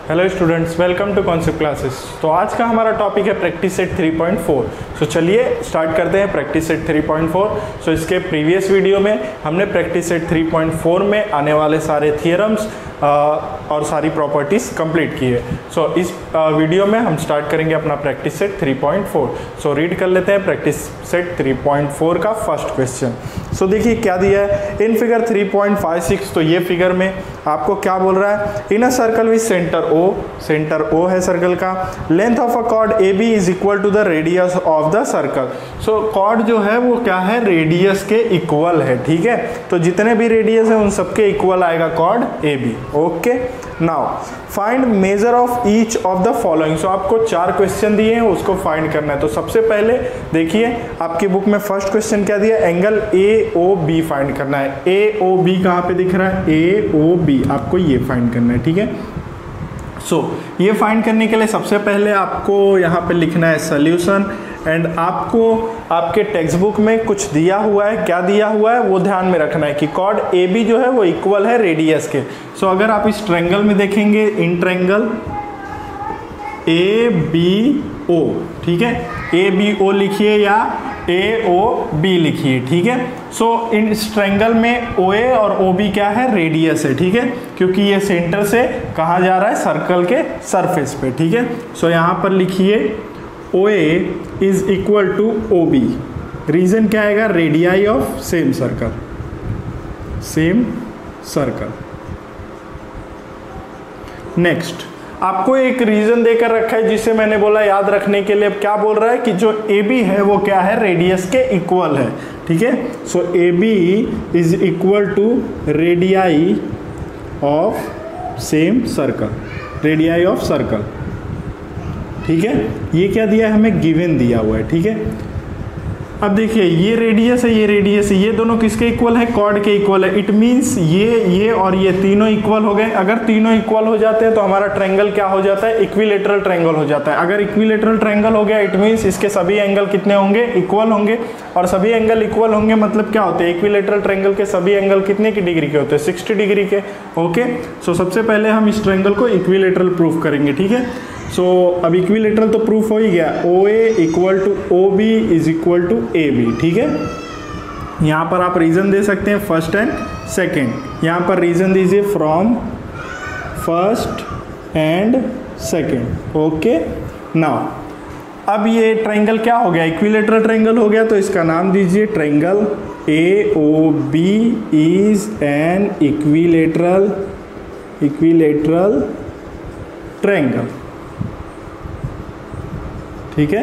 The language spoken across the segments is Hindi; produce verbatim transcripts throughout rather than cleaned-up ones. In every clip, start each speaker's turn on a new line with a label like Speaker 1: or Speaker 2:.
Speaker 1: Hello students, welcome to concept classes. तो आज का हमारा टॉपिक है practice set three point four. So चलिए स्टार्ट करते हैं practice set three point four. So इसके प्रीवियस वीडियो में हमने practice set three point four में आने वाले सारे थियरम्स और सारी प्रॉपर्टीज कंप्लीट की है। सो so, इस वीडियो में हम स्टार्ट करेंगे अपना practice set three point four. So read कर लेते हैं practice set three point four का फर्स्ट क्वेश्चन। सो देखिए क्या दिया है in figure three point five six. तो ये फिगर में आपको क्या बोल रहा है, in a circle with centre O, centre O है सर्कल का, length of a chord A B is equal to the radius of the circle. So chord जो है वो क्या है, रेडियस के इक्वल है। ठीक है, तो जितने भी रेडियस है उन सबके इक्वल आएगा chord A B. Okay, now find measure of each of the following. So आपको चार क्वेश्चन दिए हैं, उसको फाइंड करना है। तो सबसे पहले देखिए आपकी बुक में फर्स्ट क्वेश्चन क्या दिया, angle A O B find करना है। ए ओ बी कहाँ पे दिख रहा है, ए ओ बी, आपको ये फाइंड करना है। ठीक है, सो so, ये फाइंड करने के लिए सबसे पहले आपको यहाँ पे लिखना है सोल्यूशन। एंड आपको आपके टेक्स्ट बुक में कुछ दिया हुआ है, क्या दिया हुआ है वो ध्यान में रखना है कि कॉर्ड ए बी जो है वो इक्वल है रेडियस के। सो so, अगर आप इस ट्रायंगल में देखेंगे, in triangle A B O, ठीक है, ए बी ओ लिखिए या ए ओ बी लिखिए। ठीक है, सो so, इन इस ट्रायंगल में ओ ए और ओ बी क्या है, रेडियस है। ठीक है, क्योंकि ये सेंटर से कहाँ जा रहा है, सर्कल के सरफेस पे। ठीक है, सो so, यहाँ पर लिखिए O A is equal to O B. Reason क्या आएगा, radii of same circle, same circle. Next आपको एक रीजन देकर रखा है जिसे मैंने बोला याद रखने के लिए। अब क्या बोल रहा है कि जो ए बी है वो क्या है, रेडियस के इक्वल है। ठीक है, so A B is equal to radii of same circle, radii of circle. ठीक है, ये क्या दिया है हमें, गिवन दिया हुआ है। ठीक है, अब देखिए ये रेडियस है, ये रेडियस है, ये दोनों किसके इक्वल है, कॉर्ड के इक्वल है। इट मींस ये ये और ये तीनों इक्वल हो गए। अगर तीनों इक्वल हो जाते हैं तो हमारा ट्रायंगल क्या हो जाता है, इक्विलेटरल ट्रायंगल हो जाता है। अगर इक्विलेटरल ट्रायंगल हो गया इट मींस इसके सभी एंगल कितने होंगे, इक्वल होंगे। और सभी एंगल इक्वल होंगे मतलब क्या होते हैं, इक्विलेटरल ट्रायंगल के सभी एंगल कितने की डिग्री के होते हैं, सिक्सटी डिग्री के। ओके, सो सबसे पहले हम इस ट्रायंगल को इक्विलेटरल प्रूफ करेंगे। ठीक है, सो so, अब इक्विलेटरल तो प्रूफ हो ही गया, O A equal to O B is equal to A B. ठीक है, यहाँ पर आप रीजन दे सकते हैं फर्स्ट एंड सेकेंड। यहाँ पर रीजन दीजिए from first and second. Okay, now अब ये ट्रायंगल क्या हो गया, इक्विलेटरल ट्रायंगल हो गया। तो इसका नाम दीजिए triangle A O B is an equilateral equilateral triangle. ठीक है,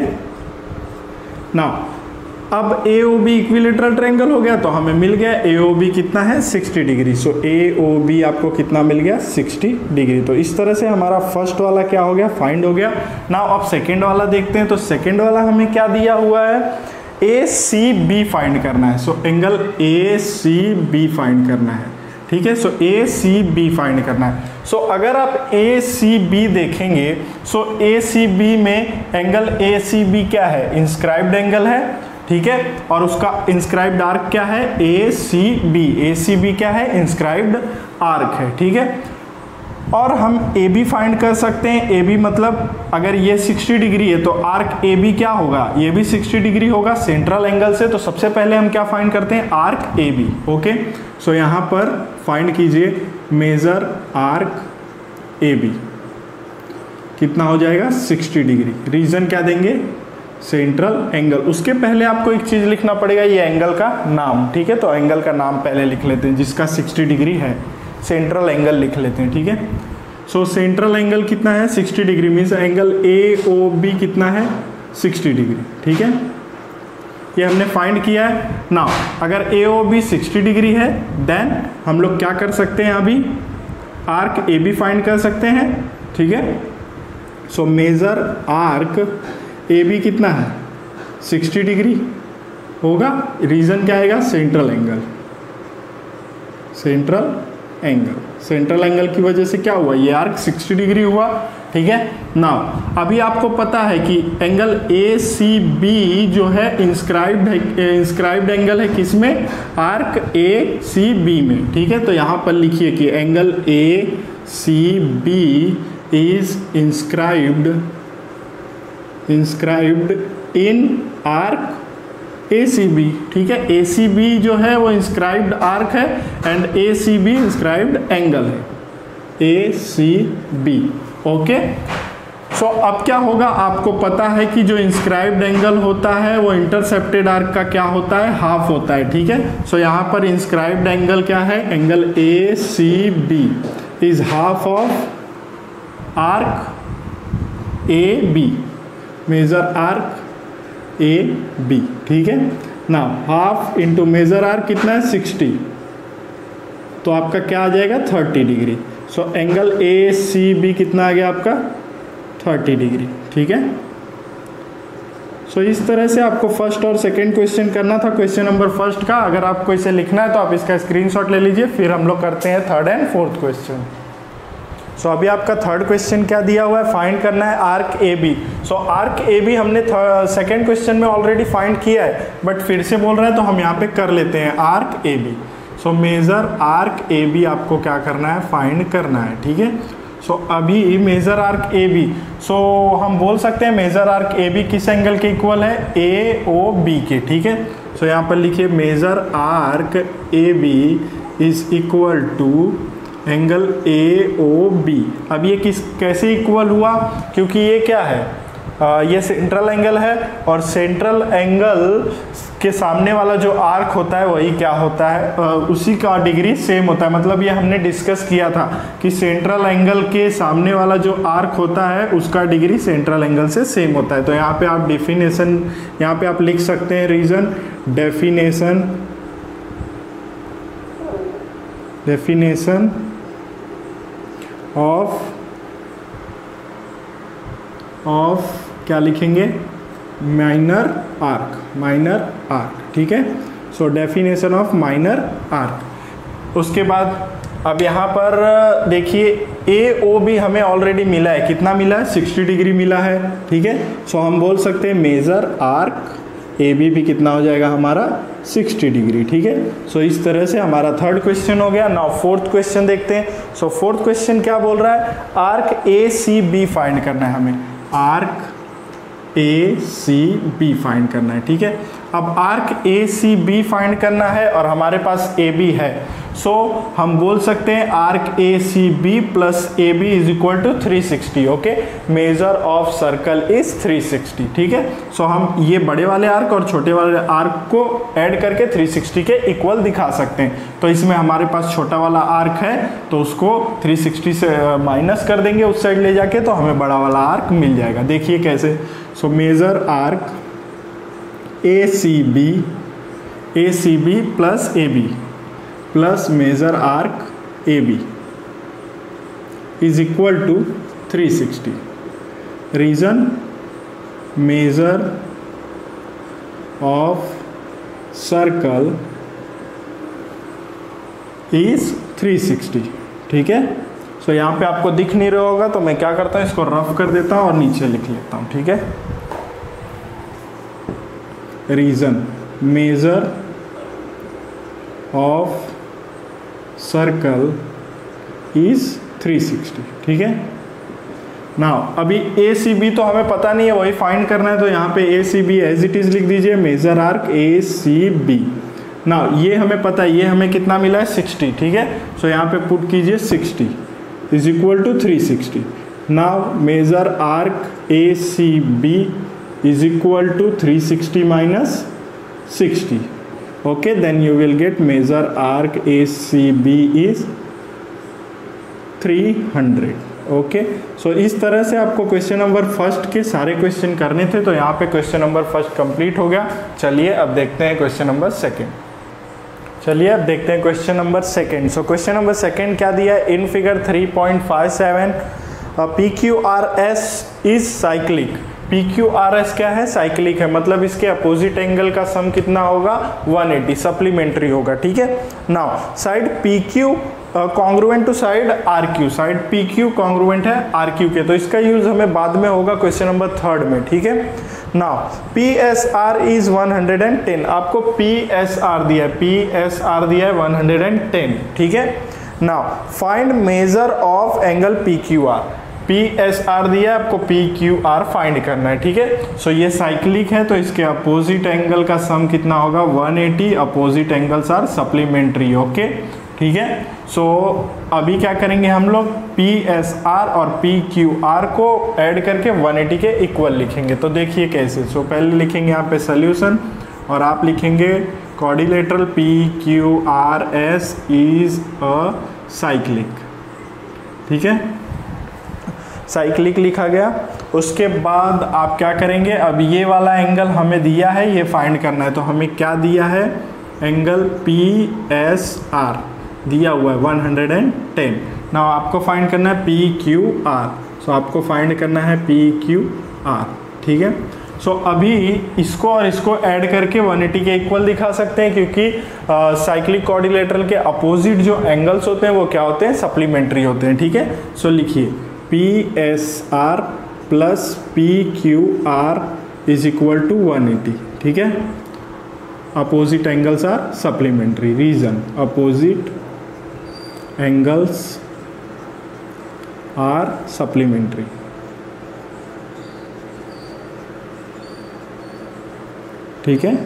Speaker 1: नाउ अब A O B equilateral triangle हो गया तो हमें मिल गया ए ओ बी कितना है, sixty degree. So A O B आपको कितना मिल गया, सिक्सटी डिग्री। तो इस तरह से हमारा फर्स्ट वाला क्या हो गया, फाइंड हो गया। नाउ अब सेकेंड वाला देखते हैं। तो सेकेंड वाला हमें क्या दिया हुआ है, ए सी बी फाइंड करना है। So angle A C B find करना है। ठीक है, so A C B find करना है। सो so, अगर आप ए सी बी देखेंगे, सो ए सी बी में एंगल ए सी बी क्या है, इंस्क्राइब्ड एंगल है। ठीक है, और उसका इंस्क्राइब्ड आर्क क्या है, ए C B. A C B क्या है, इंस्क्राइब्ड आर्क है। ठीक है, और हम ए बी फाइंड कर सकते हैं। ए बी मतलब अगर ये सिक्सटी डिग्री है तो आर्क ए बी क्या होगा, ये भी सिक्सटी डिग्री होगा सेंट्रल एंगल से। तो सबसे पहले हम क्या फाइंड करते हैं, arc A B. Okay, so यहाँ पर फाइंड कीजिए मेजर आर्क ए बी, कितना हो जाएगा, सिक्सटी डिग्री। रीजन क्या देंगे, सेंट्रल एंगल। उसके पहले आपको एक चीज़ लिखना पड़ेगा, ये एंगल का नाम। ठीक है, तो एंगल का नाम पहले लिख लेते हैं जिसका सिक्सटी डिग्री है, सेंट्रल एंगल लिख लेते हैं। ठीक है, सो सेंट्रल एंगल कितना है, sixty degree. Means angle A O B कितना है, सिक्सटी डिग्री। ठीक है, ये हमने फाइंड किया है। नाउ अगर A O B sixty degree है देन हम लोग क्या कर सकते हैं, अभी आर्क ए बी फाइंड कर सकते हैं। ठीक है, so major arc A B कितना है, सिक्सटी डिग्री होगा। रीजन क्या आएगा, central angle, central angle. Central angle की वजह से क्या हुआ, ये आर्क सिक्सटी डिग्री हुआ। ठीक है, नाउ अभी आपको पता है कि एंगल ए सी बी जो है इंस्क्राइब्ड है, इंस्क्राइब्ड एंगल है किसमें, आर्क ए सी बी में। ठीक है, तो यहाँ पर लिखिए कि angle A C B is inscribed inscribed in arc A C B, ठीक है। A C B जो है वो inscribed arc है and A C B inscribed angle है, A C B, okay. So अब क्या होगा, आपको पता है कि जो inscribed angle होता है वो intercepted arc का क्या होता है, हाफ होता है, ठीक है। सो so, यहाँ पर inscribed angle क्या है, angle A C B is half of arc A B, measure arc A B, ठीक है ना। हाफ इंटू मेजर आर्क कितना है, सिक्सटी, तो आपका क्या आ जाएगा, thirty degree. So angle A C B कितना आ गया आपका, थर्टी डिग्री, ठीक है। सो so, इस तरह से आपको फर्स्ट और सेकंड क्वेश्चन करना था। क्वेश्चन नंबर फर्स्ट का अगर आपको इसे लिखना है तो आप इसका स्क्रीनशॉट ले लीजिए, फिर हम लोग करते हैं third and fourth question. So so, अभी आपका थर्ड क्वेश्चन क्या दिया हुआ है, फाइंड करना है arc A B. So arc A B हमने सेकेंड क्वेश्चन में ऑलरेडी फाइंड किया है, बट फिर से बोल रहे हैं तो हम यहाँ पे कर लेते हैं arc A B. So major arc A B आपको क्या करना है, फाइंड करना है, ठीक है। सो so, अभी measure arc A B, so हम बोल सकते हैं मेजर आर्क ए बी किस एंगल के इक्वल है, ए ओ बी के, ठीक है। सो so, यहाँ पर लिखिए measure arc A B is equal to angle A O B. अब ये किस कैसे इक्वल हुआ, क्योंकि ये क्या है, आ, ये सेंट्रल एंगल है और सेंट्रल एंगल के सामने वाला जो आर्क होता है वही क्या होता है, आ, उसी का डिग्री सेम होता है। मतलब ये हमने डिस्कस किया था कि सेंट्रल एंगल के सामने वाला जो आर्क होता है उसका डिग्री सेंट्रल एंगल से सेम होता है। तो यहाँ पे आप डेफिनेशन यहाँ पे आप लिख सकते हैं, reason definition definition of of क्या लिखेंगे, माइनर आर्क, माइनर आर्क, ठीक है। So definition of minor arc. उसके बाद अब यहाँ पर देखिए ए ओ बी हमें ऑलरेडी मिला है, कितना मिला है, सिक्सटी डिग्री मिला है, ठीक है। सो हम बोल सकते हैं मेजर आर्क ए बी भी कितना हो जाएगा हमारा, सिक्सटी डिग्री, ठीक है। सो so, इस तरह से हमारा थर्ड क्वेश्चन हो गया। नाउ फोर्थ क्वेश्चन देखते हैं। सो फोर्थ क्वेश्चन क्या बोल रहा है, arc A C B find करना है हमें, arc A C B find करना है, ठीक है। अब arc A C B find करना है और हमारे पास ए बी है। सो so, हम बोल सकते हैं arc A C B plus A B is equal to three sixty, okay. Measure of circle is three sixty, ठीक है। सो so, हम ये बड़े वाले आर्क और छोटे वाले आर्क को ऐड करके थ्री सिक्सटी के इक्वल दिखा सकते हैं। तो इसमें हमारे पास छोटा वाला आर्क है तो उसको थ्री सिक्सटी से माइनस कर देंगे उस साइड ले जाके, तो हमें बड़ा वाला आर्क मिल जाएगा। देखिए कैसे। So major arc A C B A C B plus A B plus major arc A B is equal to three sixty. Reason measure of circle is three sixty, ठीक है। सो so, यहाँ पे आपको दिख नहीं रहा होगा तो मैं क्या करता हूँ, इसको रफ कर देता हूँ और नीचे लिख लेता हूँ, ठीक है। Reason measure of circle is three sixty, ठीक है। नाउ अभी ए सी बी तो हमें पता नहीं है, वही फाइंड करना है, तो यहाँ पे A C B as it is लिख दीजिए, measure arc A C B. Now ये हमें पता है, ये हमें कितना मिला है, सिक्सटी, ठीक है। सो यहाँ पे पुट कीजिए sixty is equal to three sixty. Now measure arc A C B is equal to three sixty minus sixty, okay, then you will get measure arc A C B is three hundred, okay. So इस तरह से आपको क्वेश्चन नंबर फर्स्ट के सारे क्वेश्चन करने थे, तो यहाँ पे क्वेश्चन नंबर फर्स्ट कंप्लीट हो गया। चलिए अब देखते हैं क्वेश्चन नंबर सेकंड। चलिए अब देखते हैं question number second. So question number second क्या दिया है, in figure three point five seven P Q R S is cyclic. P Q R S क्या है, साइक्लिक है, मतलब इसके अपोजिट एंगल का सम कितना होगा, वन एटी, सप्लीमेंट्री होगा, ठीक है। Now side P Q congruent to side R Q, side P Q congruent है आर क्यू के, तो इसका यूज हमें बाद में होगा क्वेश्चन नंबर थर्ड में, ठीक है। Now P S R is one hundred ten, आपको पी एस आर दिया है, पी एस आर दिया है वन हंड्रेड टेन, ठीक है। Now find measure of angle P Q R. P S R दिया है, आपको पी क्यू आर फाइंड करना है, ठीक है। सो ये साइक्लिक है तो इसके अपोजिट एंगल का सम कितना होगा one eighty, opposite angles are supplementary, okay, ठीक है। सो so, अभी क्या करेंगे हम लोग पी एस आर और पी क्यू आर को ऐड करके वन एटी के इक्वल लिखेंगे। तो देखिए कैसे। सो so, पहले लिखेंगे यहाँ पे सोल्यूशन और आप लिखेंगे quadrilateral P Q R S is a cyclic, ठीक है, साइक्लिक लिखा गया। उसके बाद आप क्या करेंगे, अब ये वाला एंगल हमें दिया है, ये फाइंड करना है। तो हमें क्या दिया है, एंगल पी एस आर दिया हुआ है वन हंड्रेड टेन। नाउ आपको फाइंड करना है पी क्यू आर। सो आपको फाइंड करना है पी क्यू आर, ठीक है। सो so, अभी इसको और इसको ऐड करके वन एटी के इक्वल दिखा सकते हैं, क्योंकि साइक्लिक क्वाड्रिलेटरल के अपोजिट जो एंगल्स होते हैं वो क्या होते हैं, सप्लीमेंट्री होते हैं, ठीक है। सो so, लिखिए P S R plus P Q R is equal to one eighty, ठीक है। Opposite angles are supplementary, reason opposite angles are supplementary, ठीक है।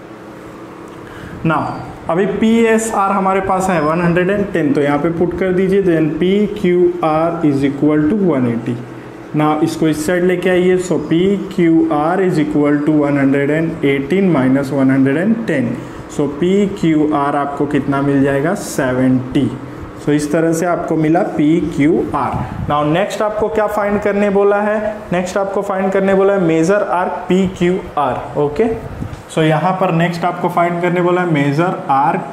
Speaker 1: नाउ अभी पी एस आर हमारे पास है वन हंड्रेड टेन, तो यहाँ पे पुट कर दीजिए, then P Q R is equal to one eighty. Now इसको इस साइड लेके आइए। So P Q R is equal to one hundred eighteen minus one hundred ten. So P Q R आपको कितना मिल जाएगा, सेवेंटी। सो so, इस तरह से आपको मिला P Q R. Now next आपको क्या फाइंड करने बोला है, नेक्स्ट आपको फाइंड करने बोला है major arc P Q R, okay. So यहाँ पर नेक्स्ट आपको फाइंड करने बोला है major arc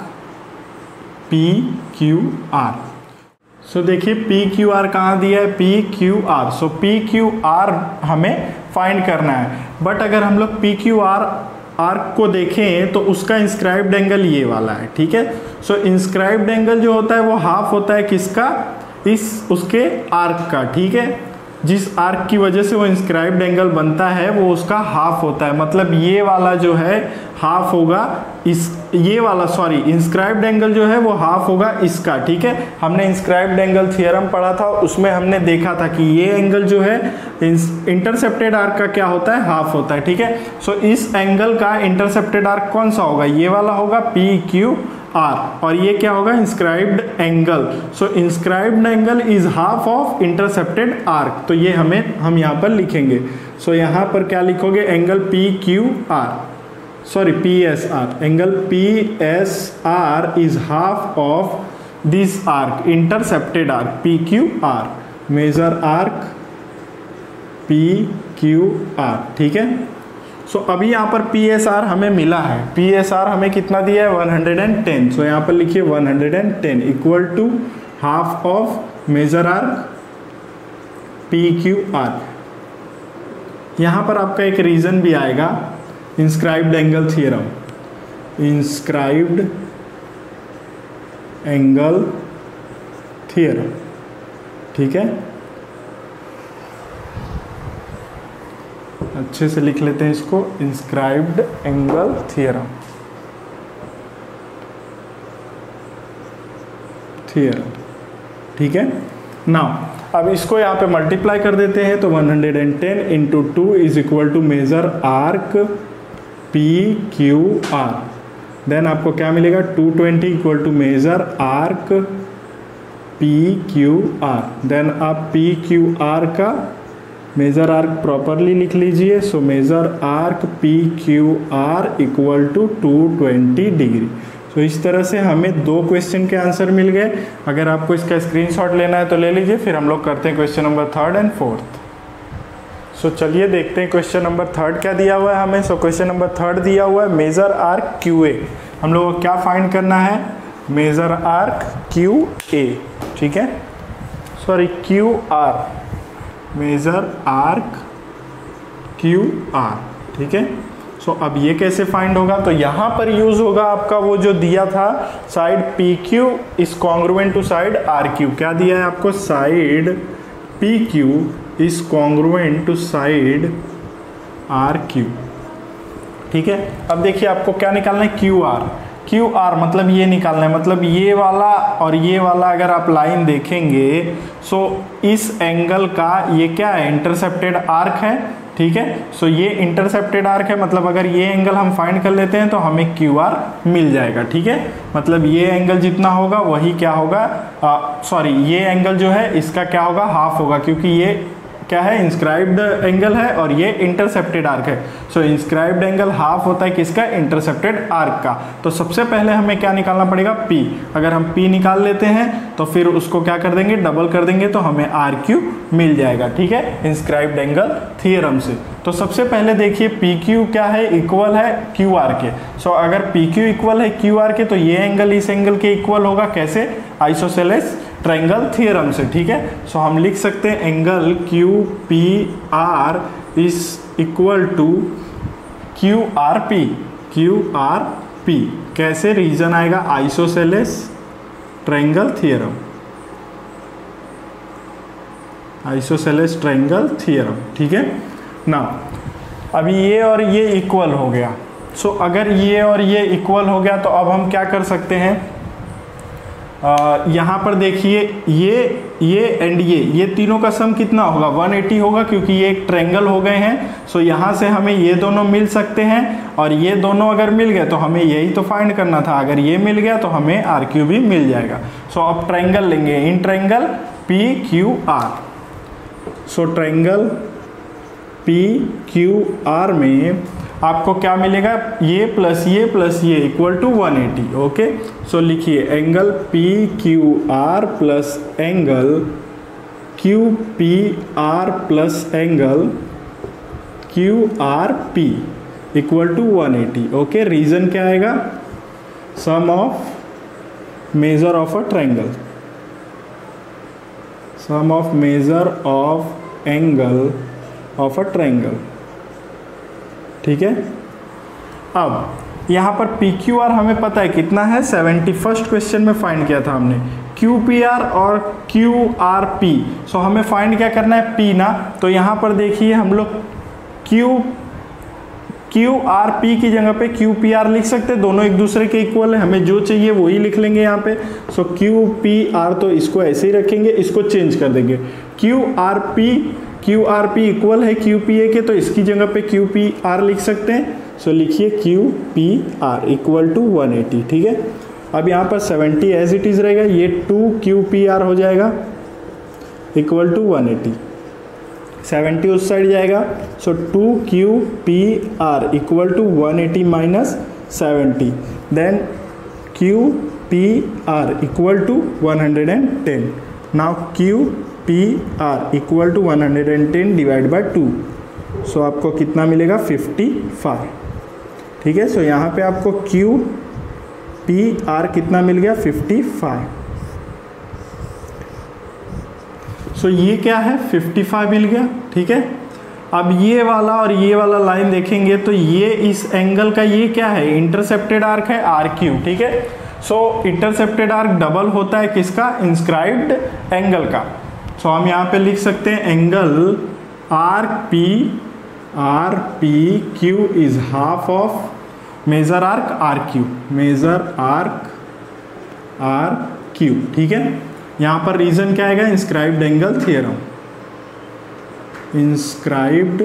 Speaker 1: P Q R. So देखिए पी क्यू आर कहाँ दिया है, P Q R. So P Q R हमें फाइंड करना है, बट अगर हम लोग पी क्यू आर आर्क को देखें तो उसका इंस्क्राइब्ड एंगल ये वाला है, ठीक है। सो इंस्क्राइब्ड एंगल जो होता है वो हाफ होता है किसका, इस उसके आर्क का, ठीक है। जिस आर्क की वजह से वो इंस्क्राइब्ड एंगल बनता है वो उसका हाफ होता है, मतलब ये वाला जो है हाफ होगा इस, ये वाला सॉरी इंस्क्राइब्ड एंगल जो है वो हाफ होगा इसका, ठीक है। हमने इंस्क्राइब्ड एंगल थ्योरम पढ़ा था, उसमें हमने देखा था कि ये एंगल जो है इंटरसेप्टेड आर्क का क्या होता है, हाफ होता है, ठीक है। सो इस एंगल का इंटरसेप्टेड आर्क कौन सा होगा, ये वाला होगा पी क्यू आर, और ये क्या होगा, inscribed angle. So inscribed angle is half of intercepted arc, तो ये हमें हम यहाँ पर लिखेंगे। सो so, यहाँ पर क्या लिखोगे, angle P Q R, sorry P S R, angle P S R is half of this arc, intercepted arc P Q R, measure arc P Q R, ठीक है। सो so, अभी यहाँ पर पी एस आर हमें मिला है, पी एस आर हमें कितना दिया है वन हंड्रेड टेन। सो यहाँ पर लिखिए one hundred ten equal to half of major arc P Q R. यहाँ पर आपका एक रीजन भी आएगा, inscribed angle theorem, inscribed angle theorem, ठीक है। अच्छे से लिख लेते हैं इसको, इंस्क्राइब्ड एंगल थ्योरम, थ्योरम, ठीक है। नाउ अब इसको यहाँ पे मल्टीप्लाई कर देते हैं, तो one hundred ten into two is equal to major arc P Q R, then आपको क्या मिलेगा, two twenty equal to major arc P Q R, then आप पी क्यू आर का मेजर आर्क प्रॉपरली लिख लीजिए। So major arc P Q R equal to two twenty degree. So इस तरह से हमें दो क्वेश्चन के आंसर मिल गए। अगर आपको इसका स्क्रीनशॉट लेना है तो ले लीजिए, फिर हम लोग करते हैं question number third and fourth. So चलिए देखते हैं क्वेश्चन नंबर थर्ड क्या दिया हुआ है हमें। सो क्वेश्चन नंबर थर्ड दिया हुआ है मेजर आर्क क्यू ए। हम लोगों को क्या फाइंड करना है, मेजर आर्क क्यू ए, ठीक है, sorry Q R, measure arc Q R, ठीक है। सो so, अब ये कैसे फाइंड होगा, तो यहाँ पर यूज होगा आपका वो जो दिया था, side P Q is congruent to side R Q. क्या दिया है आपको, side P Q is congruent to side R Q, ठीक है। अब देखिए आपको क्या निकालना है, क्यू आर। क्यू आर मतलब ये निकालना है, मतलब ये वाला और ये वाला अगर आप लाइन देखेंगे सो इस एंगल का ये क्या है, इंटरसेप्टेड आर्क है, ठीक है। सो ये इंटरसेप्टेड आर्क है, मतलब अगर ये एंगल हम फाइंड कर लेते हैं तो हमें क्यू आर मिल जाएगा, ठीक है। मतलब ये एंगल जितना होगा वही क्या होगा, सॉरी ये एंगल जो है इसका क्या होगा, हाफ होगा, क्योंकि ये क्या है, इंस्क्राइब्ड एंगल है और ये इंटरसेप्टेड आर्क है। सो इंस्क्राइब्ड एंगल हाफ होता है किसका, इंटरसेप्टेड आर्क का। तो सबसे पहले हमें क्या निकालना पड़ेगा, P। अगर हम P निकाल लेते हैं तो फिर उसको क्या कर देंगे, डबल कर देंगे तो हमें आर क्यू मिल जाएगा, ठीक है, इंस्क्राइब्ड एंगल थ्योरम से। तो सबसे पहले देखिए पी क्यू क्या है, इक्वल है क्यू आर के। सो so, अगर पी क्यू इक्वल है क्यू आर के तो ये एंगल इस एंगल के इक्वल होगा, कैसे, आइसोसेलेस ट्रायंगल थ्योरम से, ठीक है। सो so, हम लिख सकते हैं angle Q P R is equal to Q R P, Q R P कैसे, रीजन आएगा isosceles triangle theorem, isosceles triangle theorem, ठीक है ना। अभी ये और ये इक्वल हो गया। सो so, अगर ये और ये इक्वल हो गया तो अब हम क्या कर सकते हैं, Uh, यहाँ पर देखिए ये ये एंड ये ये तीनों का सम कितना होगा, वन एटी होगा, क्योंकि ये एक ट्रायंगल हो गए हैं। सो यहाँ से हमें ये दोनों मिल सकते हैं और ये दोनों अगर मिल गए तो हमें यही तो फाइंड करना था, अगर ये मिल गया तो हमें आर क्यू भी मिल जाएगा। सो so, अब ट्रायंगल लेंगे, in triangle P Q R. So triangle P Q R में आपको क्या मिलेगा, ये प्लस ये प्लस ये equal to one eighty, okay. So लिखिए angle P Q R plus angle Q P R plus angle Q R P equal to one eighty, okay. Reason क्या आएगा, sum of measure of a triangle, sum of measure of angle of a triangle, ठीक है। अब यहाँ पर पी क्यू आर हमें पता है कितना है, सेवेंटी फर्स्ट क्वेश्चन में फाइंड किया था हमने, क्यू पी आर और क्यू आर पी। सो हमें फाइंड क्या करना है, पी ना। तो यहाँ पर देखिए हम लोग क्यू क्यू आर पी की जगह पे क्यू पी आर लिख सकते हैं, दोनों एक दूसरे के इक्वल है, हमें जो चाहिए वही लिख लेंगे यहाँ पे। सो क्यू पी आर तो इसको ऐसे ही रखेंगे, इसको चेंज कर देंगे, Q R P Q R P equal है क्यू पी ए के, तो इसकी जगह पे क्यू पी आर लिख सकते हैं। सो so, लिखिए Q P R equal to one eighty, ठीक है। अब यहाँ पर सेवेंटी एज इट इज रहेगा, ये टू क्यू पी आर हो जाएगा equal to one eighty, seventy उस साइड जाएगा। So two Q P R equal to one eighty minus seventy, then Q P R equal to one hundred ten. Now Q P R equal to one hundred ten divide by two, so आपको कितना मिलेगा, फिफ्टी फाइव, ठीक है। सो so, यहाँ पे आपको क्यू पी आर कितना मिल गया, फिफ्टी फाइव। सो ये क्या है, फिफ्टी फाइव मिल गया, ठीक है। अब ये वाला और ये वाला लाइन देखेंगे तो ये इस एंगल का ये क्या है, इंटरसेप्टेड आर्क है आर क्यू, ठीक है। सो इंटरसेप्टेड आर्क डबल होता है किसका, इंस्क्राइब्ड एंगल का। सो so, हम यहाँ पे लिख सकते हैं angle R P R P Q is half of major arc R Q, major arc R Q, ठीक है। यहाँ पर रीजन क्या आएगा, inscribed angle theorem, inscribed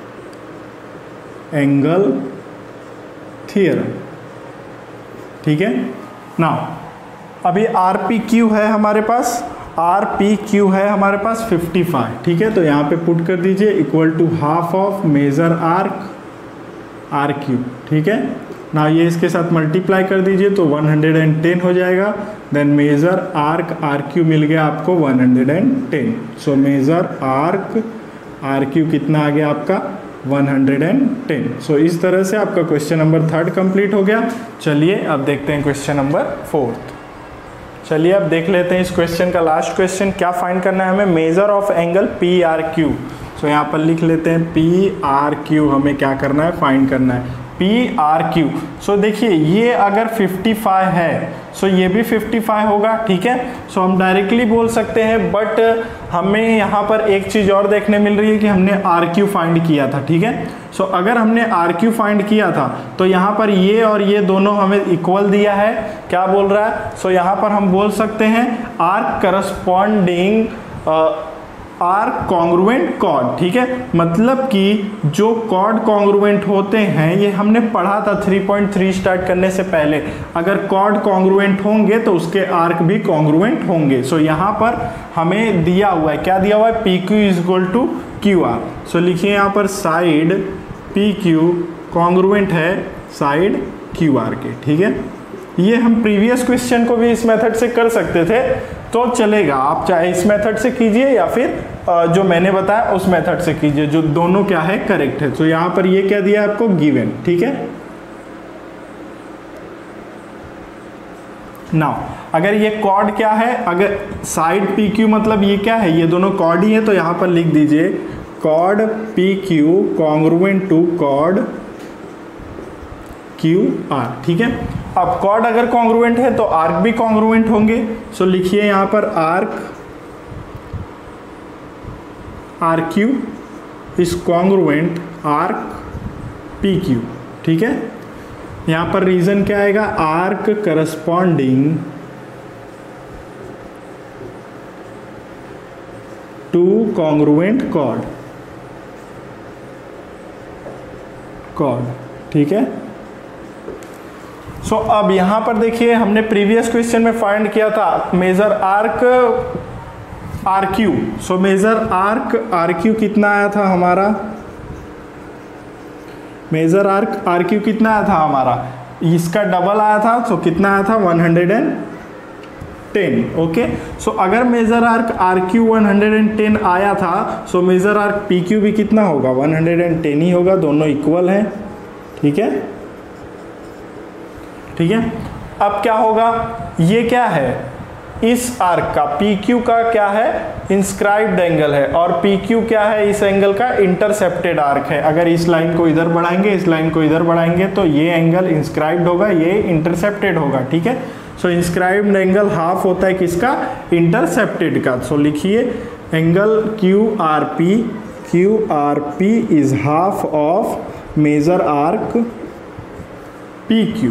Speaker 1: angle theorem, ठीक है ना। अभी आर पी क्यू है हमारे पास, आर पी क्यू है हमारे पास फिफ्टी फाइव, ठीक है। तो यहाँ पे पुट कर दीजिए equal to half of major arc R Q, ठीक है ना। ये इसके साथ मल्टीप्लाई कर दीजिए तो वन हंड्रेड टेन हो जाएगा, then major arc R Q मिल गया आपको one hundred ten. So major arc R Q कितना आ गया आपका, वन हंड्रेड टेन। सो इस तरह से आपका क्वेश्चन नंबर थर्ड कंप्लीट हो गया। चलिए अब देखते हैं क्वेश्चन नंबर फोर्थ। चलिए अब देख लेते हैं इस क्वेश्चन का लास्ट क्वेश्चन, क्या फाइंड करना है हमें, major of angle P R Q. So यहाँ पर लिख लेते हैं पी आर क्यू हमें क्या करना है, फाइंड करना है। P R Q. सो देखिए ये अगर पचपन है सो ये भी पचपन होगा, ठीक है। सो हम डायरेक्टली बोल सकते हैं, बट हमें यहाँ पर एक चीज़ और देखने मिल रही है कि हमने आर क्यू फाइंड किया था, ठीक है। सो अगर हमने आर क्यू फाइंड किया था तो यहाँ पर ये और ये दोनों हमें इक्वल दिया है, क्या बोल रहा है। सो यहाँ पर हम बोल सकते हैं are corresponding are congruent chord, ठीक है। मतलब कि जो कॉर्ड कॉन्ग्रुएंट होते हैं, ये हमने पढ़ा था थ्री पॉइंट थ्री स्टार्ट करने से पहले, अगर कॉर्ड कॉन्ग्रुएंट होंगे तो उसके आर्क भी कॉन्ग्रुएंट होंगे। सो यहाँ पर हमें दिया हुआ है, क्या दिया हुआ है, P Q is equal to Q R. So लिखिए यहाँ पर साइड पी क्यू कॉन्ग्रुएंट है साइड क्यू आर के, ठीक है। ये हम प्रीवियस क्वेश्चन को भी इस मेथड से कर सकते थे तो चलेगा, आप चाहे इस मेथड से कीजिए या फिर जो मैंने बताया उस मेथड से कीजिए, जो दोनों क्या है करेक्ट है। तो यहाँ पर ये क्या दिया है आपको, गिवन, ठीक है। नाउ अगर ये कॉर्ड क्या है, अगर साइड पी क्यू मतलब ये क्या है, ये दोनों कॉर्ड ही है, तो यहाँ पर लिख दीजिए chord P Q congruent to chord Q R, ठीक है। अब कॉर्ड अगर कॉन्ग्रुएंट है तो आर्क भी कॉन्ग्रुएंट होंगे। सो लिखिए यहाँ पर arc R Q is congruent arc P Q, ठीक है। यहाँ पर रीजन क्या आएगा, arc corresponding to congruent chord chord, ठीक है। सो so, अब यहाँ पर देखिए हमने प्रीवियस क्वेश्चन में फाइंड किया था major arc R Q. So major arc R Q कितना आया था हमारा, मेजर आर्क आर क्यू कितना आया था हमारा, इसका डबल आया था। सो so, कितना आया था, one hundred ten, okay. So अगर major arc R Q one hundred ten आया था, so major arc P Q भी कितना होगा, वन हंड्रेड टेन ही होगा, दोनों इक्वल हैं, ठीक है, ठीक है। अब क्या होगा, ये क्या है, इस आर्क का पी क्यू का क्या है, इंस्क्राइब्ड एंगल है, और पी क्यू क्या है, इस एंगल का इंटरसेप्टेड आर्क है। अगर इस लाइन को इधर बढ़ाएंगे, इस लाइन को इधर बढ़ाएंगे तो ये एंगल इंस्क्राइब्ड होगा, ये इंटरसेप्टेड होगा, ठीक है। सो इंस्क्राइब्ड एंगल हाफ होता है किसका, इंटरसेप्टेड का। सो लिखिए angle Q R P, Q R P is half of major arc P Q,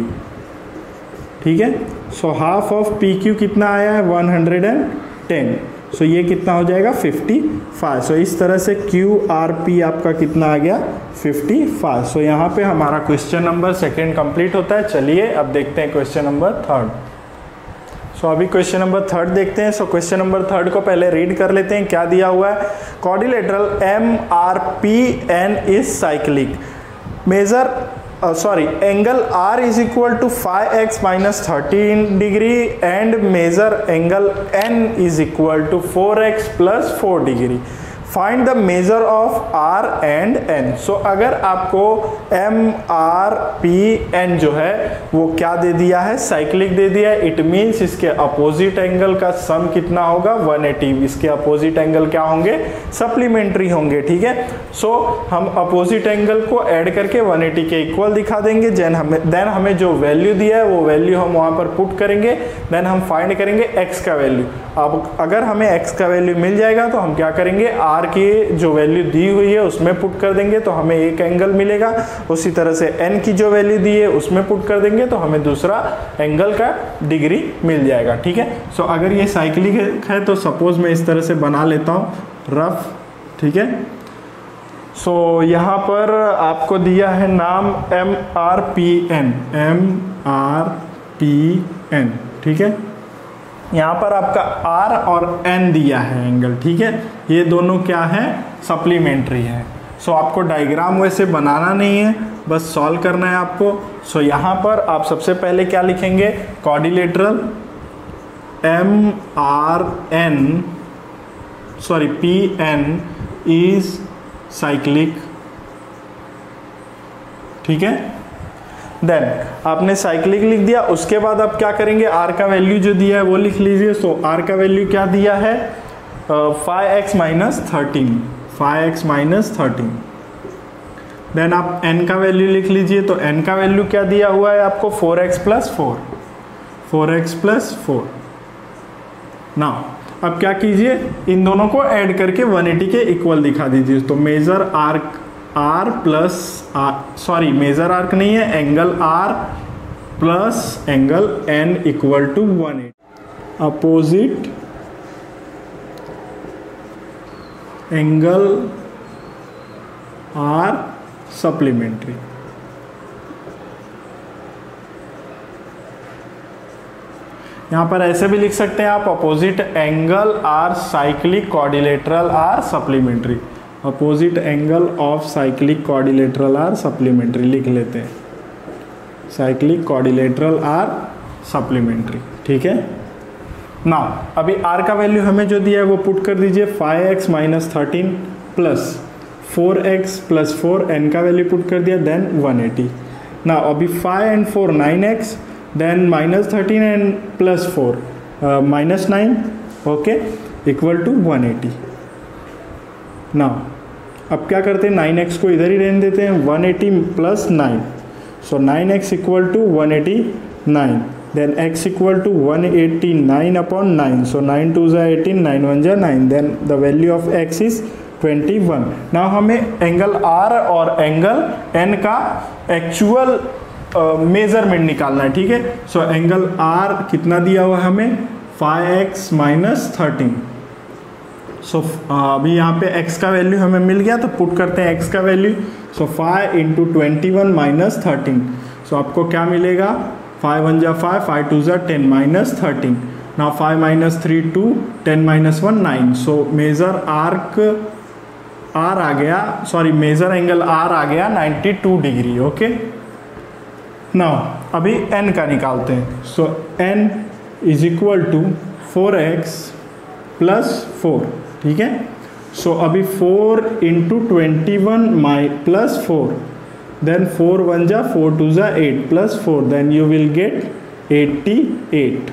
Speaker 1: ठीक है। So half of P Q कितना आया है, वन हंड्रेड टेन। सो ये कितना हो जाएगा, फिफ्टी फाइव। सो इस तरह से क्यू आर पी आपका कितना आ गया, फिफ्टी फाइव। सो यहाँ पे हमारा क्वेश्चन नंबर सेकेंड कंप्लीट होता है। चलिए अब देखते हैं क्वेश्चन नंबर थर्ड। सो अभी क्वेश्चन नंबर थर्ड देखते हैं। सो क्वेश्चन नंबर थर्ड को पहले रीड कर लेते हैं, क्या दिया हुआ है, quadrilateral M R P N is cyclic, major sorry angle R is equal to five x minus thirteen degree and measure angle N is equal to four x plus four degree. Find the measure of R and N. So अगर आपको M R P N जो है वो क्या दे दिया है, साइक्लिक दे दिया है, इट मीन्स इसके अपोजिट एंगल का सम कितना होगा, वन एटी। इसके अपोजिट एंगल क्या होंगे, सप्लीमेंट्री होंगे, ठीक है। सो so, हम अपोजिट एंगल को ऐड करके वन एटी के इक्वल दिखा देंगे। देन हमें देन हमें जो वैल्यू दिया है वो वैल्यू हम वहाँ पर पुट करेंगे, देन हम फाइंड करेंगे x का वैल्यू। अब अगर हमें x का वैल्यू मिल जाएगा तो हम क्या करेंगे, R की जो वैल्यू दी हुई है उसमें पुट कर देंगे तो हमें एक एंगल मिलेगा। उसी तरह से n की जो वैल्यू दी है उसमें पुट कर देंगे तो हमें दूसरा एंगल का डिग्री मिल जाएगा, ठीक है। सो so, अगर ये साइक्लिक है तो सपोज मैं इस तरह से बना लेता हूँ रफ, ठीक है। सो so, यहाँ पर आपको दिया है नाम M R P N, M R P N, ठीक है। यहाँ पर आपका R और N दिया है एंगल, ठीक है। ये दोनों क्या है, सप्लीमेंट्री है। सो so, आपको डायग्राम वैसे बनाना नहीं है, बस सॉल्व करना है आपको। सो so, यहाँ पर आप सबसे पहले क्या लिखेंगे, quadrilateral M R N sorry P N is cyclic, ठीक है। देन आपने साइक्लिक लिख दिया, उसके बाद आप क्या करेंगे, आर का वैल्यू जो दिया है वो लिख लीजिए। सो आर का वैल्यू क्या दिया है, five x minus thirteen, five x minus thirteen. Then आप n का वैल्यू लिख लीजिए। तो n का वैल्यू क्या दिया हुआ है आपको, four x plus four, four x plus four. ना अब क्या कीजिए, इन दोनों को ऐड करके वन एटी के इक्वल दिखा दीजिए। तो major arc r plus R, sorry major arc नहीं है, angle r plus angle n equal to one eighty. Opposite angle r supplementary. यहाँ पर ऐसे भी लिख सकते हैं आप, opposite angle are cyclic quadrilateral are supplementary, opposite angle of cyclic quadrilateral are supplementary लिख लेते हैं, साइक्लिक क्वाड्रिलेटरल आर सप्लीमेंट्री। ठीक है ना, अभी आर का वैल्यू हमें जो दिया है वो पुट कर दीजिए, five x minus thirteen plus four x plus four, N का वैल्यू पुट कर दिया, देन वन एटी। ना अभी five and four nine x, then minus thirteen and plus four minus nine, okay, equal to one eighty. ना अब क्या करते हैं, नाइन एक्स को इधर ही रहने देते हैं, one eighty plus nine, so nine x equal to one eighty nine, then x equal to one eighty nine upon nine, so nine two जा एटीन, नाइन वन जा nine, then the value of x is twenty one. Now हमें एंगल r और एंगल n का एक्चुअल मेजरमेंट uh, निकालना है। ठीक है, सो एंगल r कितना दिया हुआ है हमें, five x minus thirteen. So अभी यहाँ पे x का वैल्यू हमें मिल गया, तो पुट करते हैं x का value. So five into twenty one minus thirteen, so आपको क्या मिलेगा, फाइव वन जा फाइव, फाइव टू जा ten, minus thirteen. Now five minus three two, ten minus one nine, so major arc r आ गया, सॉरी मेजर एंगल r आ गया ninety two degree. Okay, now अभी n का निकालते हैं। So n is equal to four x plus four. ठीक है, सो अभी four into twenty one my plus four, then four one जा फोर टू जा eight plus four, then you will get eighty eight.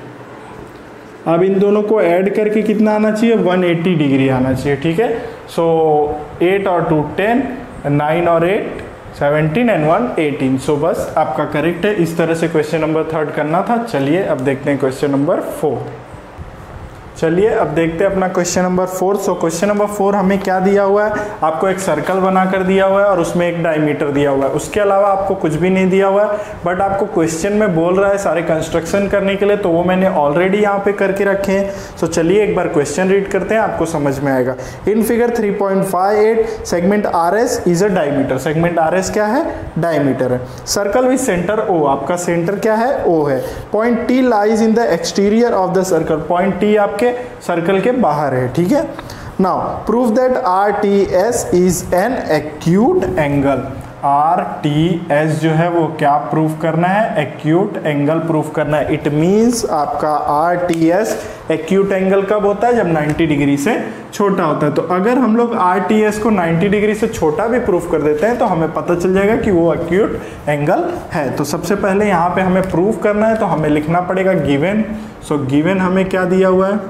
Speaker 1: अब इन दोनों को ऐड करके कितना आना चाहिए, वन एटी डिग्री आना चाहिए। ठीक है, सो एट और टू टेन, नाइन और eight seventeen and one eighteen. So बस आपका करेक्ट है। इस तरह से क्वेश्चन नंबर थर्ड करना था। चलिए अब देखते हैं क्वेश्चन नंबर फोर। चलिए अब देखते हैं अपना question number four. So question number four हमें क्या दिया हुआ है, आपको एक सर्कल बनाकर दिया हुआ है और उसमें एक डायमीटर दिया हुआ है, उसके अलावा आपको कुछ भी नहीं दिया हुआ है। बट आपको क्वेश्चन में बोल रहा है सारे कंस्ट्रक्शन करने के लिए, तो वो मैंने ऑलरेडी यहाँ पे करके रखे हैं। सो चलिए एक बार क्वेश्चन रीड करते हैं, आपको समझ में आएगा। In figure three point five eight segment R S is a diameter. Segment R S क्या है, डायमीटर है। सर्कल विद सेंटर ओ, आपका सेंटर क्या है, ओ है। Point T lies in the exterior of the circle, point T आपके सर्कल के बाहर है। ठीक है, now prove that R T S is an acute angle. R T S जो है वो क्या प्रूफ करना है, एक्यूट एंगल प्रूफ करना है। इट मीन्स आपका R T S acute angle कब होता है, जब नाइन्टी डिग्री से छोटा होता है। तो अगर हम लोग आर टी एस को नाइन्टी डिग्री से छोटा भी प्रूफ कर देते हैं तो हमें पता चल जाएगा कि वो एक्यूट एंगल है। तो सबसे पहले यहाँ पे हमें प्रूफ करना है, तो हमें लिखना पड़ेगा गिवन। सो गिवन हमें क्या दिया हुआ है,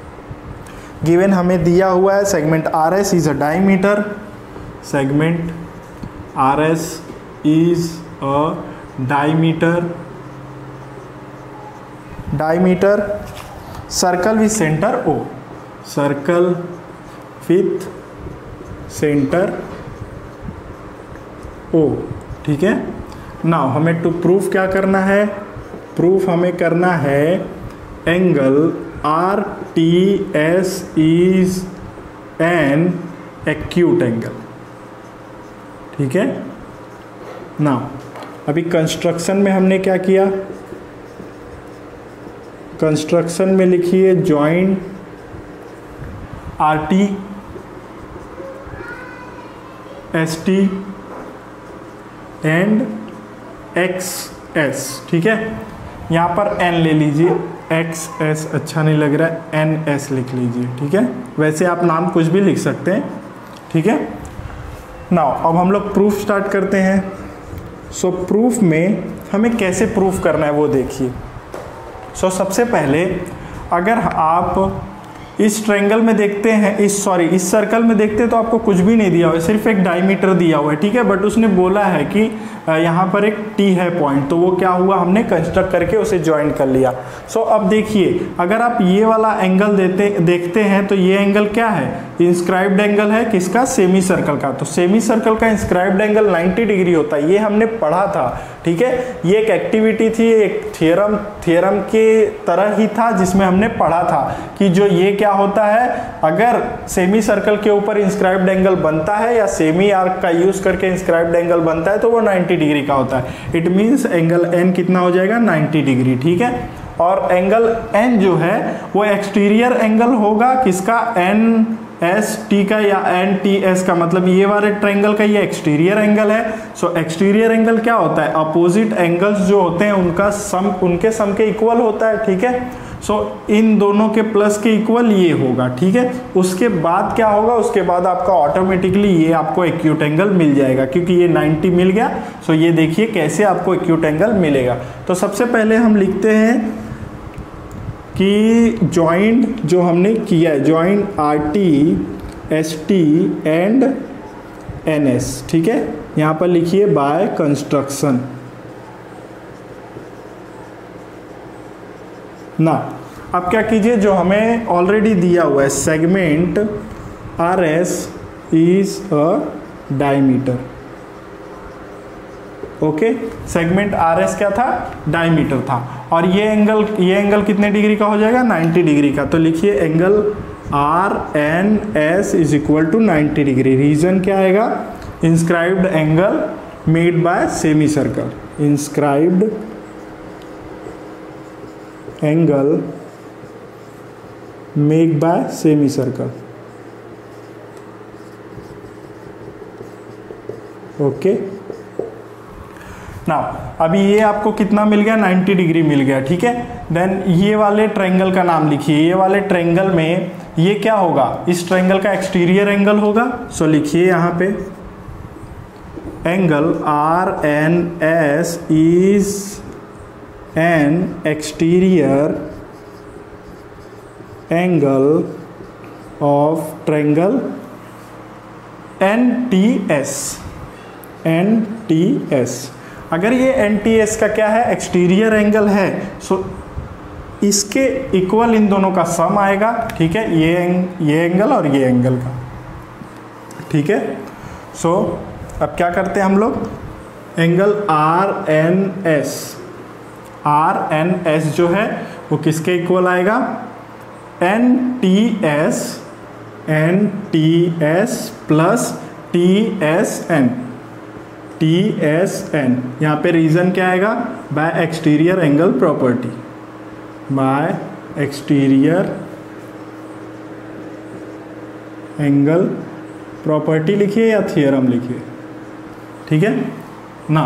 Speaker 1: गिवन हमें दिया हुआ है segment R S is a diameter, segment R S is a diameter, diameter circle with centre O, circle with centre O. ठीक है, नाउ हमें टू प्रूफ क्या करना है, प्रूफ हमें करना है angle R T S is an acute angle. ठीक है, नाउ अभी कंस्ट्रक्शन में हमने क्या किया, कंस्ट्रक्शन में लिखिए joint R T S T and X S. ठीक है, यहाँ पर एन ले लीजिए, एक्स एस अच्छा नहीं लग रहा है, एन एस लिख लीजिए। ठीक है, वैसे आप नाम कुछ भी लिख सकते हैं। ठीक है, नाउ अब हम लोग प्रूफ स्टार्ट करते हैं। सो so, प्रूफ में हमें कैसे प्रूफ करना है वो देखिए। सो so, सबसे पहले अगर आप इस ट्रायंगल में देखते हैं, इस सॉरी इस सर्कल में देखते हैं तो आपको कुछ भी नहीं दिया हुआ है, सिर्फ एक डायमीटर दिया हुआ है, ठीक है। बट उसने बोला है कि यहाँ पर एक टी है पॉइंट, तो वो क्या हुआ, हमने कंस्ट्रक्ट करके उसे ज्वाइन कर लिया। सो अब देखिए, अगर आप ये वाला एंगल देते देखते हैं तो ये एंगल क्या है, इंस्क्राइब्ड एंगल है किसका, सेमी सर्कल का। तो सेमी सर्कल का इंस्क्राइब्ड एंगल नाइन्टी डिग्री होता है, ये हमने पढ़ा था, ठीक है। ये एक एक्टिविटी थी, एक थियरम थियरम के तरह ही था जिसमें हमने पढ़ा था कि जो ये क्या होता है, अगर सेमी सर्कल के ऊपर इंस्क्राइब्ड एंगल बनता है या सेमी आर्क का यूज करके इंस्क्राइब्ड एंगल बनता है तो वो नाइन्टी डिग्री का होता है। इट मींस एंगल एन कितना हो जाएगा, नाइन्टी डिग्री, ठीक है। और एंगल एन जो है वो एक्सटीरियर एंगल होगा किसका, एन एस टी का या एन टी एस का, मतलब ये वाले ट्रायंगल का ये एक्सटीरियर एंगल है। सो एक्सटीरियर एंगल क्या होता है, अपोजिट एंगल्स जो होते हैं उनका सम उनके सम के इक्वल होता है, ठीक है। सो so, इन दोनों के प्लस के इक्वल ये होगा, ठीक है। उसके बाद क्या होगा, उसके बाद आपका ऑटोमेटिकली ये आपको एक्यूट एंगल मिल जाएगा, क्योंकि ये नाइन्टी मिल गया। सो so, ये देखिए कैसे आपको एक्यूट एंगल मिलेगा। तो सबसे पहले हम लिखते हैं कि जॉइंट जो हमने किया है, joint R T S T and N S, ठीक है। यहाँ पर लिखिए बाय कंस्ट्रक्शन ना। अब क्या कीजिए, जो हमें ऑलरेडी दिया हुआ है, segment R S is a diameter, okay. Segment R S क्या था, डायमीटर था। और ये एंगल ये एंगल कितने डिग्री का हो जाएगा, नाइन्टी डिग्री का। तो लिखिए angle R N S is equal to ninety degree. Reason क्या आएगा, inscribed angle made by semicircle, inscribed angle made by semicircle, okay. Now अभी ये आपको कितना मिल गया, नाइन्टी डिग्री मिल गया, ठीक है। देन ये वाले ट्रायंगल का नाम लिखिए, ये वाले ट्रायंगल में ये क्या होगा, इस ट्रायंगल का एक्सटीरियर एंगल होगा। सो लिखिए यहाँ पे angle R N S is an exterior angle of triangle N T S, N T S. अगर ये एन टी एस का क्या है, एक्सटीरियर एंगल है, सो इसके इक्वल इन दोनों का सम आएगा, ठीक है। ये ये एंगल और ये एंगल का, ठीक है। सो अब क्या करते हैं हम लोग, angle R N S, R N S जो है वो किसके इक्वल आएगा, N T S, N T S plus T S N, T S N. यहाँ पे रीजन क्या आएगा, by exterior angle property, by exterior angle property लिखिए या थियरम लिखिए, ठीक है ना।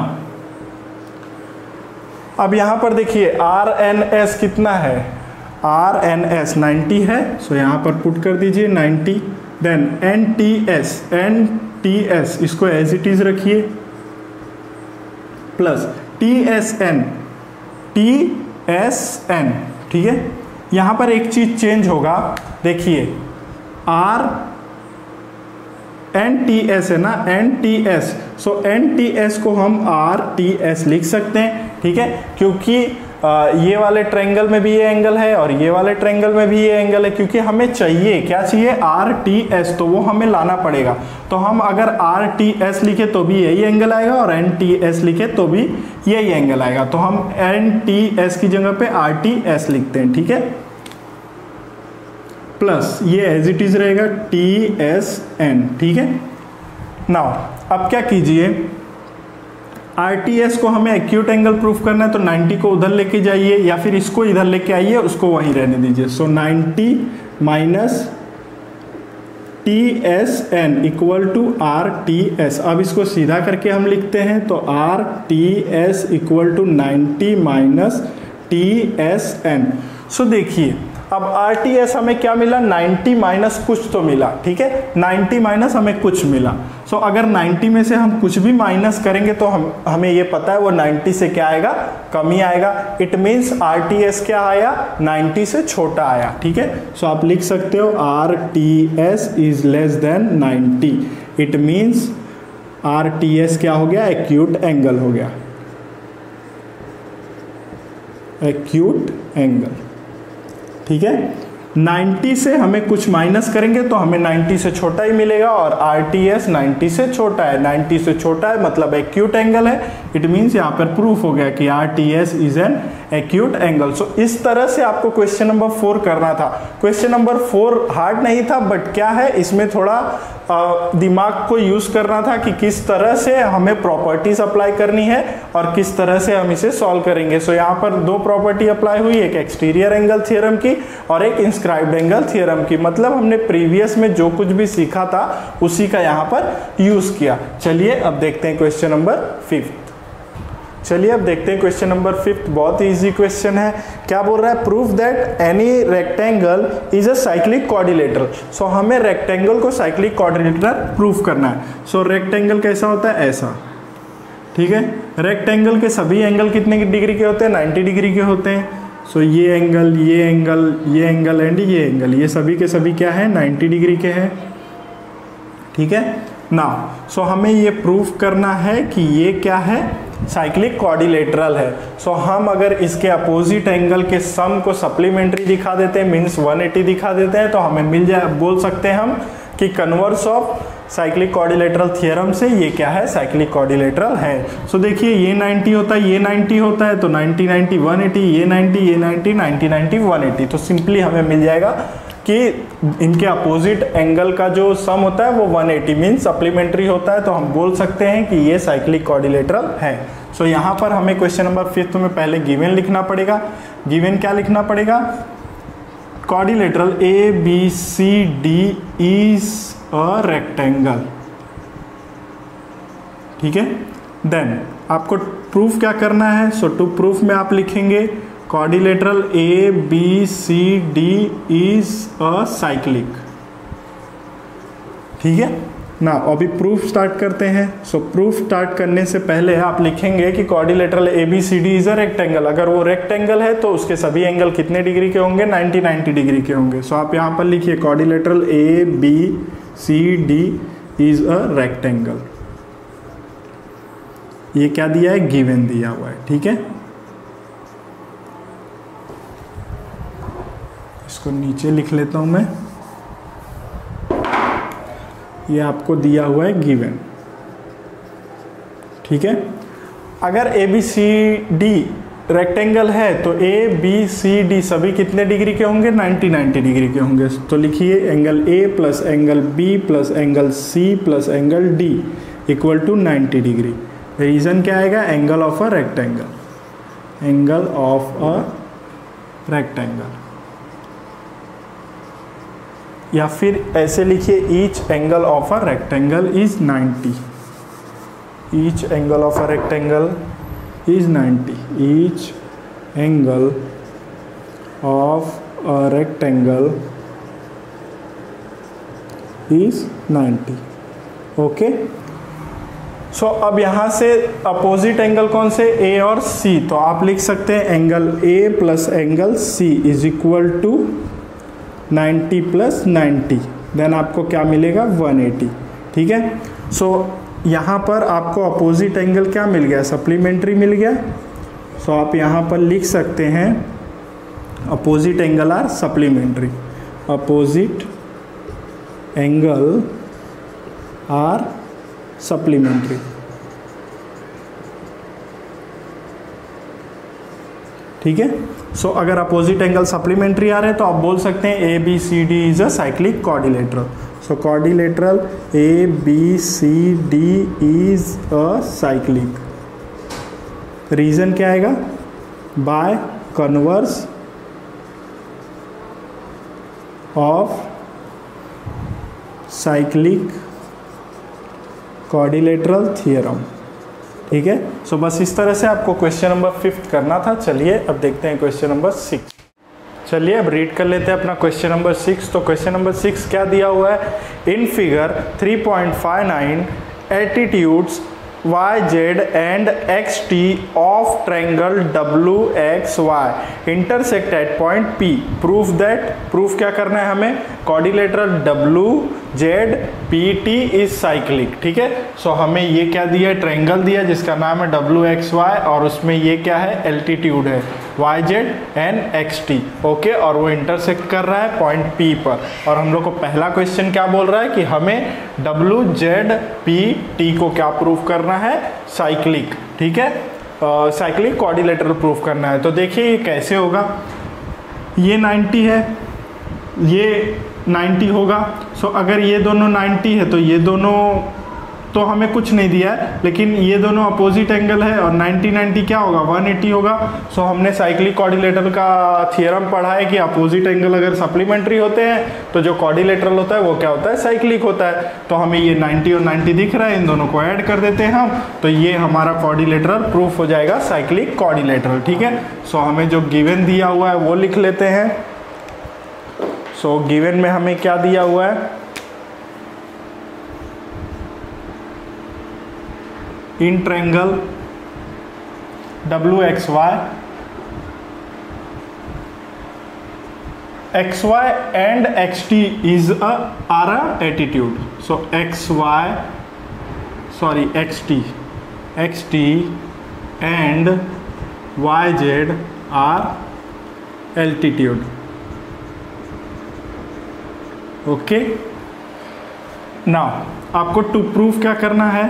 Speaker 1: अब यहाँ पर देखिए आर एन एस कितना है, आर एन एस नाइन्टी है, सो यहाँ पर पुट कर दीजिए ninety. Then N T S, N T S इसको एज इट इज रखिए, plus T S N, T S N, ठीक है। यहाँ पर एक चीज चेंज होगा, देखिए आर एन टी एस है ना, N T S, so N T S को हम आर टी एस लिख सकते हैं, ठीक है। क्योंकि आ, ये वाले ट्रायंगल में भी ये एंगल है और ये वाले ट्रायंगल में भी ये एंगल है, क्योंकि हमें चाहिए क्या चाहिए, आर टी एस, तो वो हमें लाना पड़ेगा। तो हम अगर आर टी एस लिखे तो भी यही एंगल आएगा और एन टी एस लिखे तो भी यही एंगल आएगा। तो हम एन टी एस की जगह पे आर टी एस लिखते हैं, ठीक है। प्लस ये एज इट इज रहेगा टी एस एन, ठीक है। नाउ अब क्या कीजिए, आर टी एस को हमें एक्यूट एंगल प्रूफ करना है, तो नाइन्टी को उधर लेके जाइए या फिर इसको इधर लेके आइए, उसको वहीं रहने दीजिए। So ninety minus T S N equal to R T S. अब इसको सीधा करके हम लिखते हैं, तो R T S equal to ninety minus T S N. So देखिए अब आर टी एस हमें क्या मिला, नाइन्टी माइनस कुछ तो मिला, ठीक है, नाइन्टी माइनस हमें कुछ मिला। सो so, अगर नाइन्टी में से हम कुछ भी माइनस करेंगे तो हम हमें ये पता है वो नाइन्टी से क्या आएगा, कम ही आएगा। It means R T S क्या आया, नाइन्टी से छोटा आया, ठीक है। सो so, आप लिख सकते हो R T S is less than ninety. It means R T S क्या हो गया, एक्यूट एंगल हो गया, एक्यूट एंगल, ठीक है। नाइन्टी से हमें कुछ माइनस करेंगे तो हमें नाइन्टी से छोटा ही मिलेगा, और आर टी एस नाइन्टी से छोटा है, नाइन्टी से छोटा है मतलब एक्यूट एंगल है। इट मीन्स यहाँ पर प्रूफ हो गया कि R T S is an acute angle. So इस तरह से आपको क्वेश्चन नंबर फोर करना था। क्वेश्चन नंबर फोर हार्ड नहीं था, बट क्या है इसमें थोड़ा दिमाग को यूज करना था कि किस तरह से हमें प्रॉपर्टीज अप्लाई करनी है और किस तरह से हम इसे सॉल्व करेंगे। सो यहाँ पर दो प्रॉपर्टी अप्लाई हुई, एक एक्सटीरियर एंगल थ्योरम की और एक इंस्क्राइब्ड एंगल थ्योरम की। मतलब हमने प्रीवियस में जो कुछ भी सीखा था उसी का यहाँ पर यूज किया। चलिए अब देखते हैं क्वेश्चन नंबर फिफ्थ। चलिए अब देखते हैं क्वेश्चन नंबर फिफ्थ। बहुत ही इजी क्वेश्चन है। क्या बोल रहा है, proof that any rectangle is a cyclic quadrilateral. So हमें रेक्टेंगल को साइक्लिक क्वाड्रिलेटरल प्रूफ करना है। सो so, रेक्टेंगल कैसा होता है, ऐसा, ठीक है। रेक्टेंगल के सभी एंगल कितने डिग्री के होते हैं, नाइन्टी डिग्री के होते हैं। सो so, ये एंगल, ये एंगल, ये एंगल एंड ये एंगल, ये सभी के सभी क्या है, नाइन्टी डिग्री के हैं, ठीक है ना। सो so, हमें ये प्रूफ करना है कि ये क्या है, साइक्लिक क्वाड्रिलेटरल है। सो so, हम अगर इसके अपोजिट एंगल के सम को सप्लीमेंट्री दिखा देते हैं, मीन्स वन एटी दिखा देते हैं, तो हमें मिल जाए, बोल सकते हैं हम कि converse of cyclic quadrilateral theorem से ये क्या है, साइक्लिक क्वाड्रिलेटरल है। सो so, देखिए ये नाइन्टी होता है, ये नाइन्टी होता है, तो नाइन्टी नाइन्टी वन एटी, ये नाइन्टी, ये ninety, ninety ninety one eighty. तो सिंपली हमें मिल जाएगा कि इनके अपोजिट एंगल का जो सम होता है वो वन एटी मीन्स सप्लीमेंट्री होता है। तो हम बोल सकते हैं कि ये साइक्लिक क्वाड्रिलेटरल है। सो so, यहाँ पर हमें क्वेश्चन नंबर फिफ्थ में पहले गिवन लिखना पड़ेगा। गिवन क्या लिखना पड़ेगा, quadrilateral A B C D is a rectangle, ठीक है। देन आपको प्रूफ क्या करना है। सो टू प्रूफ में आप लिखेंगे quadrilateral A B C D is a cyclic, ठीक है ना। अभी प्रूफ स्टार्ट करते हैं। सो प्रूफ स्टार्ट करने से पहले आप लिखेंगे कि quadrilateral A B C D is a rectangle. अगर वो रेक्टेंगल है तो उसके सभी एंगल कितने डिग्री के होंगे, नाइन्टी नाइन्टी डिग्री के होंगे। सो आप यहाँ पर लिखिए quadrilateral A B C D is a rectangle. ये क्या दिया है, गिवन दिया हुआ है, ठीक है। इसको नीचे लिख लेता हूं मैं, ये आपको दिया हुआ है गिवन, ठीक है। अगर A B C D rectangle है तो ए बी सी डी सभी कितने डिग्री के होंगे, नाइन्टी नाइन्टी डिग्री के होंगे। तो लिखिए angle A plus angle B plus angle C plus angle D equal to ninety degree. Reason क्या आएगा, angle of a rectangle, angle of a rectangle. या फिर ऐसे लिखिए each angle of a rectangle is ninety, each angle of a rectangle is ninety, each angle of a rectangle is ninety. Okay, so अब यहाँ से अपोजिट एंगल कौन से, ए और सी। तो आप लिख सकते हैं angle A plus angle C is equal to ninety plus ninety, then आपको क्या मिलेगा, वन एटी, ठीक है। सो so, यहाँ पर आपको अपोजिट एंगल क्या मिल गया, सप्लीमेंट्री मिल गया। सो so, आप यहाँ पर लिख सकते हैं opposite angle are supplementary, opposite angle are supplementary, ठीक है। सो so, अगर अपोजिट एंगल सप्लीमेंट्री आ रहे हैं तो आप बोल सकते हैं A B C D is a cyclic quadrilateral. So quadrilateral A B C D is a cyclic. Reason क्या आएगा, by converse of cyclic quadrilateral theorem, ठीक है। सो बस इस तरह से आपको क्वेश्चन नंबर फिफ्थ करना था। चलिए अब देखते हैं क्वेश्चन नंबर सिक्स। चलिए अब रीड कर लेते हैं अपना क्वेश्चन नंबर सिक्स। तो क्वेश्चन नंबर सिक्स क्या दिया हुआ है, in figure three point five nine altitudes Y Z and X T of triangle W X Y intersect at point P, proof that, proof क्या करना है हमें, quadrilateral W Z P T is cyclic. ठीक है, सो हमें ये क्या दिया है, ट्रायंगल दिया जिसका नाम है डब्ल्यू एक्स वाई और उसमें ये क्या है, एल्टीट्यूड है Y Z and X T. Okay, और वो इंटरसेक्ट कर रहा है पॉइंट पी पर। और हम लोग को पहला क्वेश्चन क्या बोल रहा है कि हमें डब्ल्यू जेड पी टी को क्या प्रूफ करना है, साइक्लिक। ठीक है, साइक्लिक क्वाड्रिलेटरल प्रूफ करना है। तो देखिए ये कैसे होगा, ये नाइन्टी है, ये नाइन्टी होगा। सो so, अगर ये दोनों नाइन्टी है तो ये दोनों तो हमें कुछ नहीं दिया है, लेकिन ये दोनों अपोजिट एंगल है और नाइन्टी नाइन्टी क्या होगा, वन एटी होगा। सो so, हमने साइक्लिक क्वाड्रिलेटरल का थियरम पढ़ा है कि अपोजिट एंगल अगर सप्लीमेंट्री होते हैं तो जो क्वाड्रिलेटरल होता है वो क्या होता है, साइक्लिक होता है। तो हमें ये नाइन्टी और नाइन्टी दिख रहा है, इन दोनों को ऐड कर देते हैं हम, तो ये हमारा क्वाड्रिलेटरल प्रूफ हो जाएगा साइक्लिक क्वाड्रिलेटरल। ठीक है, सो so, हमें जो गिवन दिया हुआ है वो लिख लेते हैं। सो so, गिवन में हमें क्या दिया हुआ है, in triangle W X Y X Y and X T is a are a altitude. So X Y sorry X T X T and Y Z are altitude. Okay, now आपको टू प्रूफ क्या करना है,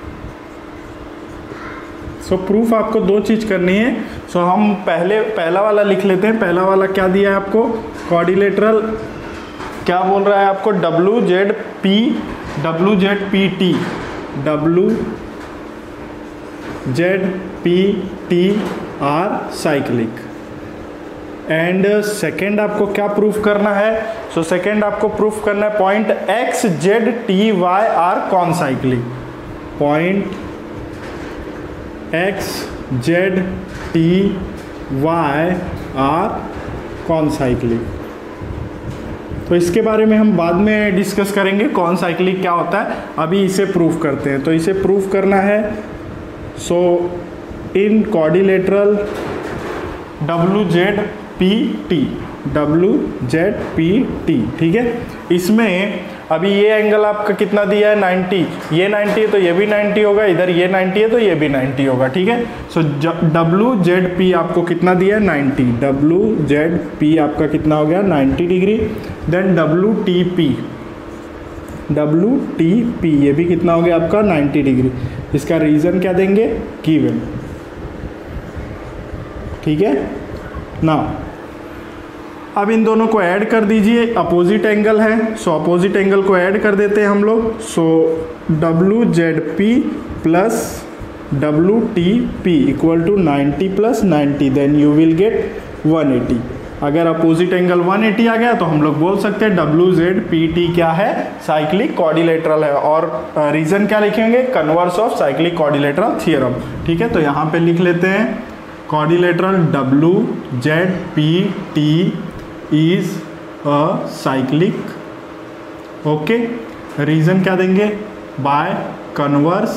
Speaker 1: सो so, प्रूफ आपको दो चीज करनी है। सो so, हम पहले पहला वाला लिख लेते हैं। पहला वाला क्या दिया है आपको, क्वाड्रिलेटरल क्या बोल रहा है आपको, W Z P W Z P T W Z P T are cyclic. And second आपको क्या प्रूफ करना है, सो so, सेकेंड आपको प्रूफ करना है point X Z T Y are concyclic. Point X Z T Y are concyclic. तो इसके बारे में हम बाद में डिस्कस करेंगे कॉन साइक्लिक क्या होता है, अभी इसे प्रूफ करते हैं। तो इसे प्रूफ करना है, so in quadrilateral W Z P T W Z P T. ठीक है, इसमें अभी ये एंगल आपका कितना दिया है, नाइन्टी, ये नाइन्टी है तो ये भी नाइन्टी होगा, इधर ये नाइन्टी है तो ये भी नाइन्टी होगा। ठीक है, सो डब्ल्यू जेड पी आपको कितना दिया है, नाइन्टी, डब्ल्यू जेड पी आपका कितना हो गया, ninety degree. Then W T P W T P ये भी कितना हो गया आपका, नाइन्टी डिग्री। इसका रीजन क्या देंगे, गिवन। ठीक है ना, अब इन दोनों को ऐड कर दीजिए, अपोजिट एंगल है, सो अपोजिट एंगल को ऐड कर देते हैं हम लोग। So W Z P plus W T P equal to ninety plus ninety, then you will get one eighty. अगर अपोजिट एंगल वन एटी आ गया तो हम लोग बोल सकते हैं डब्ल्यू जेड पी टी क्या है, साइक्लिक क्वाड्रिलेटरल है। और रीजन क्या लिखेंगे, converse of cyclic quadrilateral theorem. ठीक है, तो यहाँ पे लिख लेते हैं quadrilateral W Z P T is a cyclic. Okay, reason क्या देंगे, by converse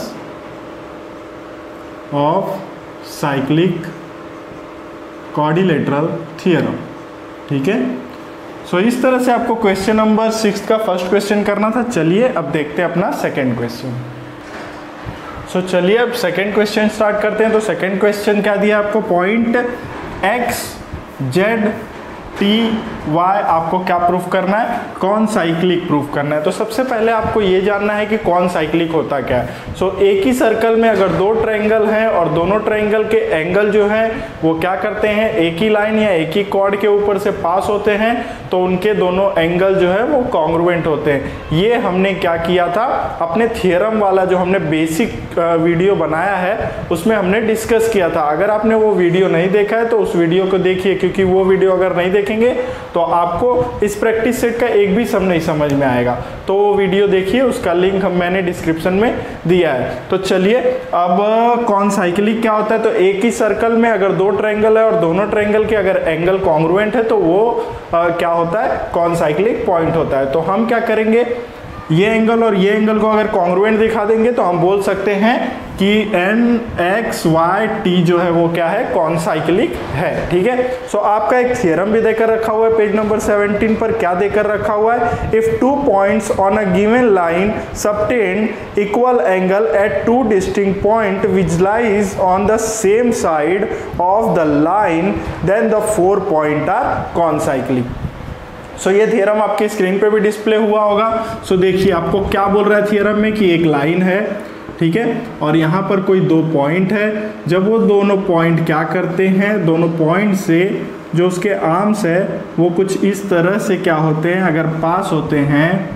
Speaker 1: of cyclic quadrilateral theorem. ठीक है, सो इस तरह से आपको क्वेश्चन नंबर सिक्स का फर्स्ट क्वेश्चन करना था। चलिए अब देखते हैं अपना सेकेंड क्वेश्चन। सो चलिए अब सेकेंड क्वेश्चन स्टार्ट करते हैं। तो सेकेंड क्वेश्चन क्या दिया आपको, point X Z T Y आपको क्या प्रूफ करना है, कौन साइक्लिक प्रूफ करना है। तो सबसे पहले आपको ये जानना है कि कौन साइक्लिक होता क्या है। सो so, एक ही सर्कल में अगर दो ट्रायंगल हैं और दोनों ट्रायंगल के एंगल जो हैं वो क्या करते हैं, एक ही लाइन या एक ही कॉर्ड के ऊपर से पास होते हैं, तो उनके दोनों एंगल जो है वो कॉन्ग्रुएंट होते हैं। ये हमने क्या किया था, अपने थियरम वाला जो हमने बेसिक वीडियो बनाया है उसमें हमने डिस्कस किया था। अगर आपने वो वीडियो नहीं देखा है तो उस वीडियो को देखिए, क्योंकि वो वीडियो अगर नहीं देखेंगे तो आपको इस प्रैक्टिस सेट का एक भी सम नहीं समझ में आएगा। तो वो वीडियो देखिए, उसका लिंक हम मैंने डिस्क्रिप्शन में दिया है। तो चलिए अब कॉनसाइक्लिक क्या होता है। तो एक ही सर्कल में अगर दो ट्रायंगल है और दोनों ट्रायंगल के अगर एंगल कॉन्ग्रुएंट है तो वो आ, क्या होता है, कॉनसाइक्लिक पॉइंट होता है। तो हम क्या करेंगे, ये एंगल और ये एंगल को अगर कॉन्ग्रुएंट दिखा देंगे तो हम बोल सकते हैं कि एन एक्स वाई टी जो है वो क्या है, कॉनसाइक्लिक है। ठीक है, सो आपका एक थ्योरम भी देकर रखा हुआ है पेज नंबर सेवनटीन पर। क्या देकर रखा हुआ है, if two points on a given line subtend equal angle at two distinct point which lies on the same side of the line then the four point are concyclic. So so, ये थ्योरम आपके स्क्रीन पे भी डिस्प्ले हुआ होगा। सो so, देखिए आपको क्या बोल रहा है थ्योरम में कि एक लाइन है, ठीक है, और यहाँ पर कोई दो पॉइंट है। जब वो दोनों पॉइंट क्या करते हैं, दोनों पॉइंट से जो उसके आर्म्स है वो कुछ इस तरह से क्या होते हैं, अगर पास होते हैं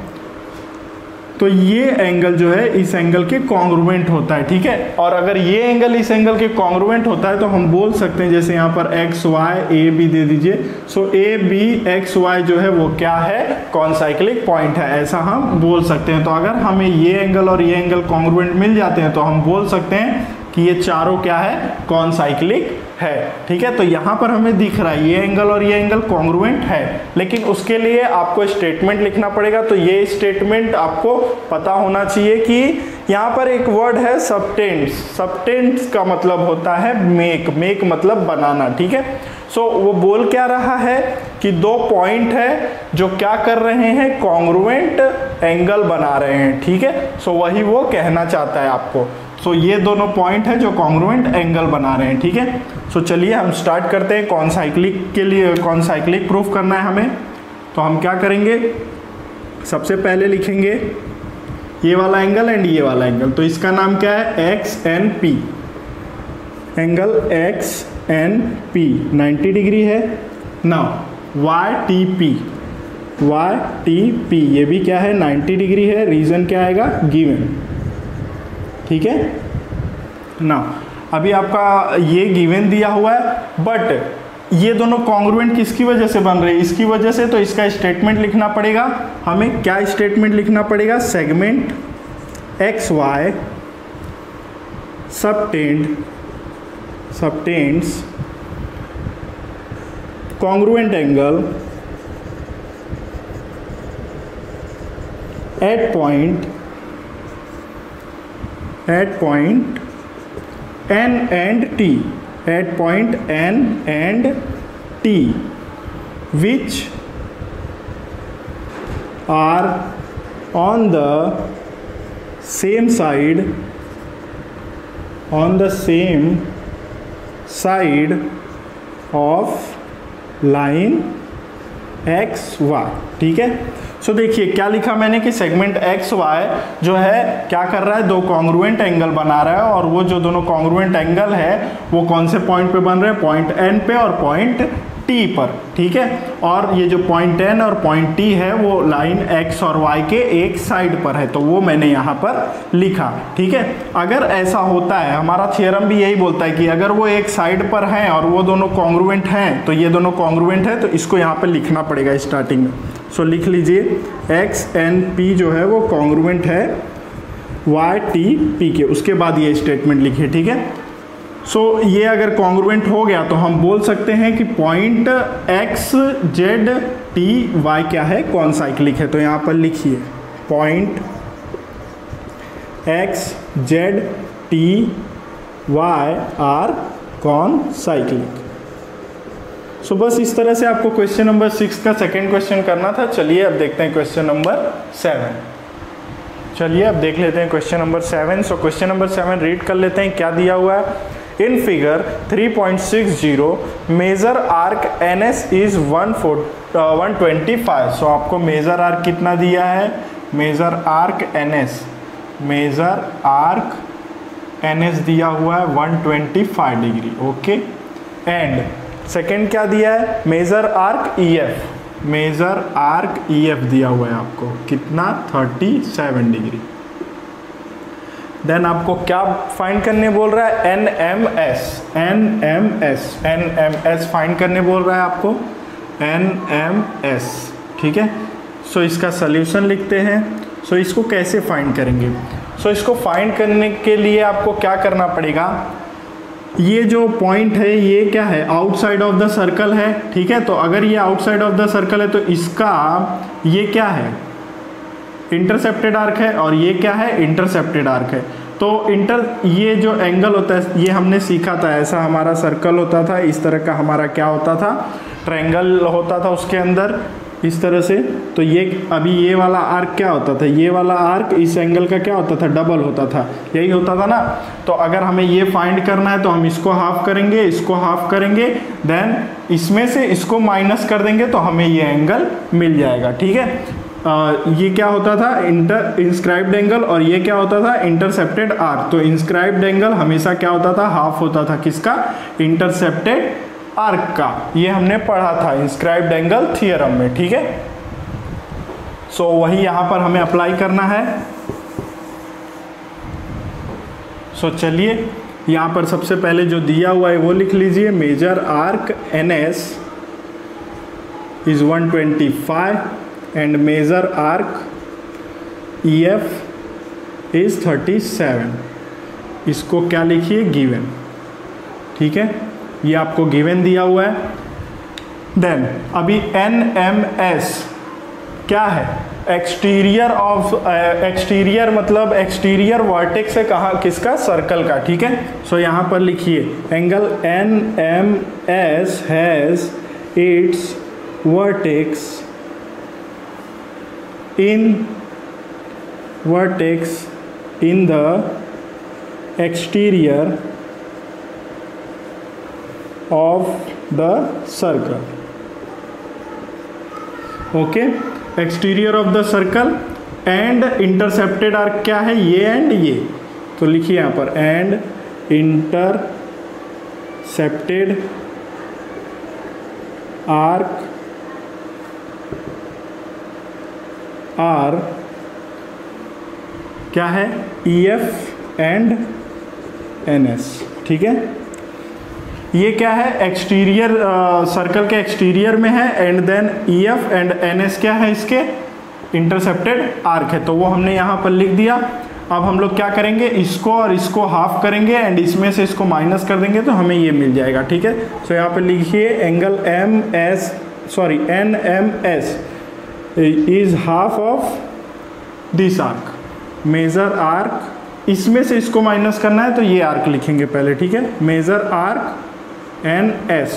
Speaker 1: तो ये एंगल जो है इस एंगल के कॉन्ग्रुएंट होता है। ठीक है, और अगर ये एंगल इस एंगल के कॉन्ग्रुएंट होता है तो हम बोल सकते हैं, जैसे यहाँ पर एक्स वाई ए बी दे दीजिए। So A B X Y जो है वो क्या है, कॉनसाइक्लिक पॉइंट है, ऐसा हम बोल सकते हैं। तो अगर हमें ये एंगल और ये एंगल कॉन्ग्रुएंट मिल जाते हैं तो हम बोल सकते हैं कि ये चारों क्या है, कॉनसाइक्लिक है। ठीक है, तो यहाँ पर हमें दिख रहा है ये एंगल और ये एंगल कॉन्ग्रुएंट है, लेकिन उसके लिए आपको स्टेटमेंट लिखना पड़ेगा। तो ये स्टेटमेंट आपको पता होना चाहिए कि यहाँ पर एक वर्ड है सबटेंड्स। सबटेंड्स का मतलब होता है मेक, मेक मतलब बनाना। ठीक है, सो so, वो बोल क्या रहा है कि दो पॉइंट है जो क्या कर रहे हैं, कॉन्ग्रुएंट एंगल बना रहे हैं। ठीक है, सो so, वही वो कहना चाहता है आपको। सो so, ये दोनों पॉइंट है जो कॉन्ग्रुएंट एंगल बना रहे हैं। ठीक है, सो so, चलिए हम स्टार्ट करते हैं। कॉनसाइक्लिक के लिए कॉनसाइक्लिक प्रूफ करना है हमें, तो हम क्या करेंगे, सबसे पहले लिखेंगे ये वाला एंगल एंड ये वाला एंगल। तो इसका नाम क्या है, X N P, angle X N P ninety degree है। Now Y T P, Y T P ये भी क्या है, नाइन्टी डिग्री है। रीजन क्या आएगा, गिवन। ठीक है ना, अभी आपका ये गिवन दिया हुआ है, बट ये दोनों कॉन्ग्रुएंट किसकी वजह से बन रहे हैं, इसकी वजह से। तो इसका स्टेटमेंट लिखना पड़ेगा हमें। क्या स्टेटमेंट लिखना पड़ेगा, segment X Y subtend subtends congruent angle at point at point n and t, at point n and t, which are on the same side, on the same side of line x y। ठीक है, सो so, देखिए क्या लिखा मैंने कि सेगमेंट एक्स वाई जो है क्या कर रहा है, दो कॉन्ग्रुएंट एंगल बना रहा है, और वो जो दोनों कॉन्ग्रुएंट एंगल है वो कौन से पॉइंट पे बन रहे हैं, पॉइंट एन पे और पॉइंट टी पर। ठीक है, और ये जो पॉइंट एन और पॉइंट टी है वो लाइन एक्स और वाई के एक साइड पर है, तो वो मैंने यहाँ पर लिखा। ठीक है, अगर ऐसा होता है, हमारा थ्योरम भी यही बोलता है कि अगर वो एक साइड पर हैं और वो दोनों कॉन्ग्रुएंट हैं, तो ये दोनों कॉन्ग्रुएंट है, तो इसको यहाँ पर लिखना पड़ेगा स्टार्टिंग में। सो so, लिख लीजिए एक्स एन पी जो है वो कॉन्ग्रुएंट है वाई टी पी के, उसके बाद ये स्टेटमेंट लिखिए। ठीक है, सो so, ये अगर कॉन्ग्रुएंट हो गया तो हम बोल सकते हैं कि point X Z T Y क्या है, कॉनसाइक्लिक है। तो यहाँ पर लिखिए point X Z T Y are concyclic. So so, बस इस तरह से आपको क्वेश्चन नंबर सिक्स का सेकेंड क्वेश्चन करना था। चलिए अब देखते हैं क्वेश्चन नंबर सेवन। चलिए अब देख लेते हैं question number seven. So question number seven read कर लेते हैं, क्या दिया हुआ है। In figure three point six zero major arc N S is one twenty five. So आपको मेजर आर्क कितना दिया है, major arc N S, major arc N S दिया हुआ है one twenty five degree. Okay, and second क्या दिया है, major arc E F, major arc E F दिया हुआ है आपको कितना, थर्टी सेवन डिग्री। देन आपको क्या फाइंड करने बोल रहा है, N M S, N M S, N M S find करने बोल रहा है आपको। एन एम एस, ठीक है। सो इसका सल्यूशन लिखते हैं। सो इसको कैसे फाइंड करेंगे? सो इसको फाइंड करने के लिए आपको क्या करना पड़ेगा, ये जो पॉइंट है ये क्या है, आउटसाइड ऑफ द सर्कल है, ठीक है। तो अगर ये आउटसाइड ऑफ द सर्कल है तो इसका ये क्या है, इंटरसेप्टेड आर्क है, और ये क्या है, इंटरसेप्टेड आर्क है। तो इंटर ये जो एंगल होता है ये हमने सीखा था, ऐसा हमारा सर्कल होता था, इस तरह का हमारा क्या होता था, ट्रायंगल होता था उसके अंदर इस तरह से। तो ये अभी ये वाला आर्क क्या होता था, ये वाला आर्क इस एंगल का क्या होता था, डबल होता था, यही होता था ना। तो अगर हमें ये फाइंड करना है तो हम इसको हाफ करेंगे, इसको हाफ करेंगे, देन इसमें से इसको माइनस कर देंगे तो हमें ये एंगल मिल जाएगा, ठीक है। आ, ये क्या होता था, इंटर इंस्क्राइब्ड एंगल, और ये क्या होता था, इंटरसेप्टेड आर्क। तो इंस्क्राइब्ड एंगल हमेशा क्या होता था, हाफ होता था, किसका, इंटरसेप्टेड आर्क का। ये हमने पढ़ा था इंस्क्राइब्ड एंगल थ्योरम में, ठीक है। सो so, वही यहां पर हमें अप्लाई करना है। सो so, चलिए यहां पर सबसे पहले जो दिया हुआ है वो लिख लीजिए, major arc N S is one twenty five and major arc E F is thirty seven. इसको क्या लिखिए, गिवन, ठीक है। ये आपको गिवन दिया हुआ है। देन अभी एन एम एस क्या है, एक्सटीरियर ऑफ एक्सटीरियर मतलब एक्सटीरियर वर्टेक्स है, कहाँ, किसका, सर्कल का, ठीक है। सो so, यहाँ पर लिखिए angle N M S has its vertex in vertex in the exterior of the circle, okay. Exterior of the circle and intercepted arc क्या है, ये एंड ये, तो लिखिए यहाँ पर एंड इंटरसेप्टेड आर्क आर क्या है, E F and N S, ठीक है। ये क्या है, एक्सटीरियर सर्कल के एक्सटीरियर में है, and then E F and N S क्या है, इसके इंटरसेप्टेड आर्क है, तो वो हमने यहाँ पर लिख दिया। अब हम लोग क्या करेंगे, इसको और इसको हाफ करेंगे एंड इसमें से इसको माइनस कर देंगे तो हमें ये मिल जाएगा, ठीक है। सो यहाँ पर लिखिए angle M S sorry N M S is half of this arc, major arc, इसमें से इसको माइनस करना है तो ये आर्क लिखेंगे पहले, ठीक है। Major arc N S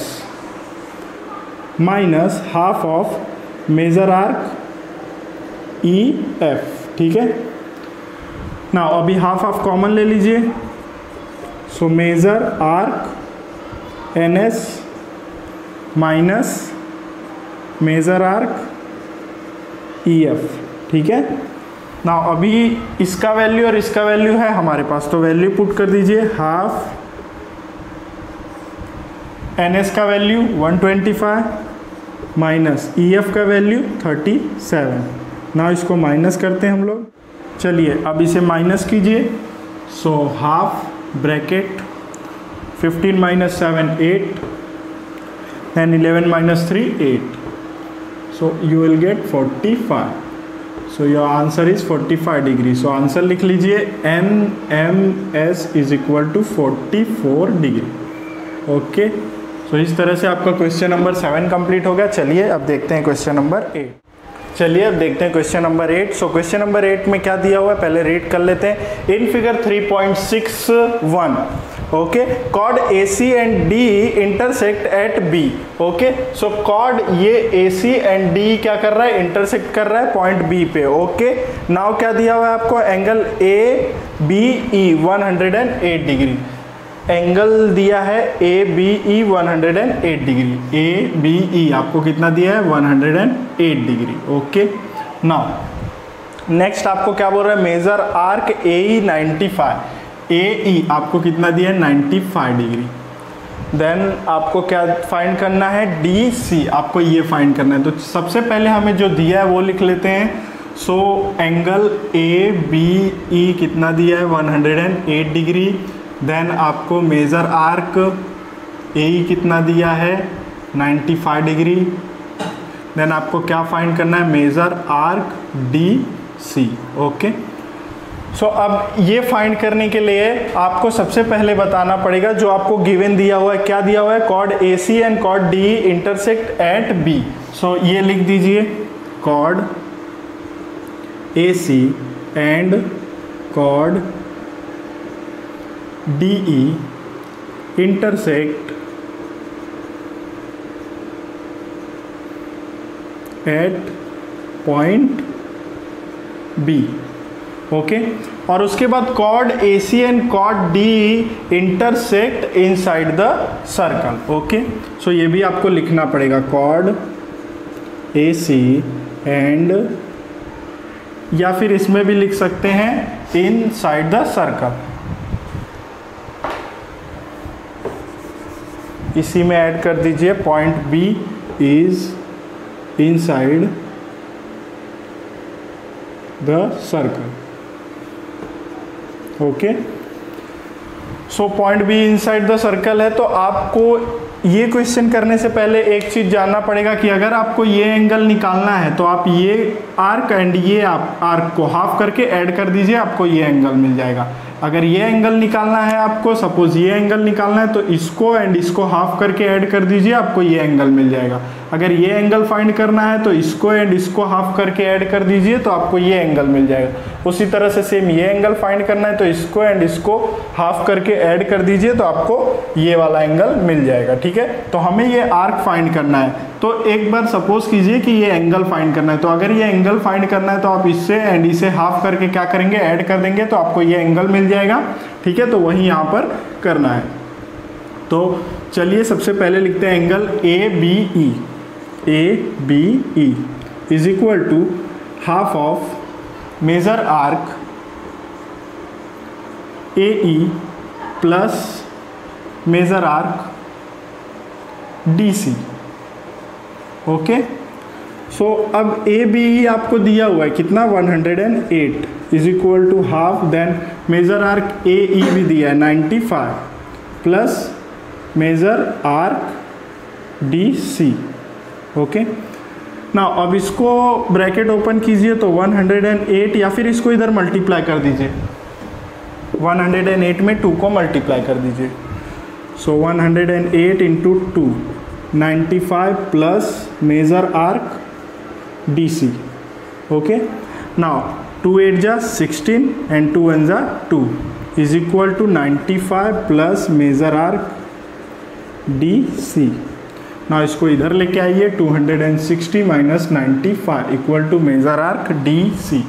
Speaker 1: minus half of major arc E F, ठीक है ना। अभी हाफ हाफ कॉमन ले लीजिए। So major arc N S minus major arc E F, ठीक है ना। अभी इसका वैल्यू और इसका वैल्यू है हमारे पास, तो वैल्यू पुट कर दीजिए, हाफ एन एस का value one twenty five minus E F का वैल्यू थर्टी सेवन। ना इसको माइनस करते हैं हम लोग, चलिए अब इसे माइनस कीजिए। So half bracket fifteen minus seven eight and eleven minus three eight, so you will get forty five. So your answer is forty five degree. So answer लिख लीजिए N M S is equal to forty four degree, okay. So इस तरह से आपका क्वेश्चन नंबर सेवन कंप्लीट हो गया। चलिए अब देखते हैं क्वेश्चन नंबर एट। चलिए अब देखते हैं question number eight. So question number eight में क्या दिया हुआ है पहले रीड कर लेते हैं। In figure three point six one, okay, chord A C and D intersect at B, okay. So chord ये ए सी एंड डी क्या कर रहा है, इंटरसेक्ट कर रहा है पॉइंट बी पे, ओके। नाउ क्या दिया हुआ है आपको, angle A B E one hundred eight degree, angle दिया है A B E one hundred eight degree, A B E आपको कितना दिया है one hundred eight degree, okay. Now next आपको क्या बोल रहा है, major arc A E ninety five, A E आपको कितना दिया है नाइन्टी फाइव डिग्री। देन आपको क्या फाइंड करना है, डी सी आपको ये फाइंड करना है। तो सबसे पहले हमें जो दिया है वो लिख लेते हैं। सो एंगल ए बी ई कितना दिया है one hundred eight degree. Then आपको मेजर आर्क ए ई कितना दिया है नाइन्टी फाइव डिग्री, देन आपको क्या फाइंड करना है, major arc D C. Okay, so अब ये फाइंड करने के लिए आपको सबसे पहले बताना पड़ेगा जो आपको गिवन दिया हुआ है, क्या दिया हुआ है, chord A C and chord D intersect at B. So ये लिख दीजिए, chord A C and chord D E intersect at point B. Okay, और उसके बाद chord A C and chord D intersect inside the circle. Okay, so ये भी आपको लिखना पड़ेगा, कॉर्ड ए सी एंड, या फिर इसमें भी लिख सकते हैं इनसाइड द सर्कल, इसी में ऐड कर दीजिए, point B is inside the circle. Okay, so point B inside the circle है। तो आपको ये क्वेश्चन करने से पहले एक चीज जानना पड़ेगा कि अगर आपको ये एंगल निकालना है तो आप ये आर्क एंड ये आप आर्क को हाफ करके ऐड कर दीजिए, आपको ये एंगल मिल जाएगा। अगर ये एंगल निकालना है आपको, सपोज ये एंगल निकालना है, तो इसको एंड इसको हाफ करके ऐड कर दीजिए, आपको ये एंगल मिल जाएगा। अगर ये एंगल फाइंड करना है तो इसको एंड इसको हाफ करके ऐड कर दीजिए, तो आपको ये एंगल मिल जाएगा। उसी तरह से सेम ये एंगल फाइंड करना है तो इसको एंड इसको हाफ करके ऐड कर दीजिए, तो आपको ये वाला एंगल मिल जाएगा। ठीक है, तो हमें ये आर्क फाइंड करना है। तो एक बार सपोज कीजिए कि ये एंगल फाइंड करना है, तो अगर ये एंगल फाइंड करना है तो आप इससे एंड इसे हाफ करके क्या करेंगे, ऐड कर देंगे, तो आपको ये एंगल मिल जाएगा। ठीक है, तो वही यहाँ पर करना है। तो चलिए सबसे पहले लिखते हैं angle A B E. A B E is equal to half of major arc A E plus major arc D C. Okay, so अब ए बी ई आपको दिया हुआ है कितना, one hundred eight is equal to half, then major arc A E भी दिया है ninety five plus major arc D C. Okay, ना अब इसको ब्रैकेट ओपन कीजिए तो वन हंड्रेड एट, या फिर इसको इधर मल्टीप्लाई कर दीजिए, वन हंड्रेड एट में टू को मल्टीप्लाई कर दीजिए। So one hundred eight into two, ninety five plus major arc D C. Okay, now two eight जा सिक्सटीन एंड टू वन जा two is equal to ninety five plus major arc D C. ना इसको इधर लेके आइए, two hundred sixty minus ninety five equal to major arc D C.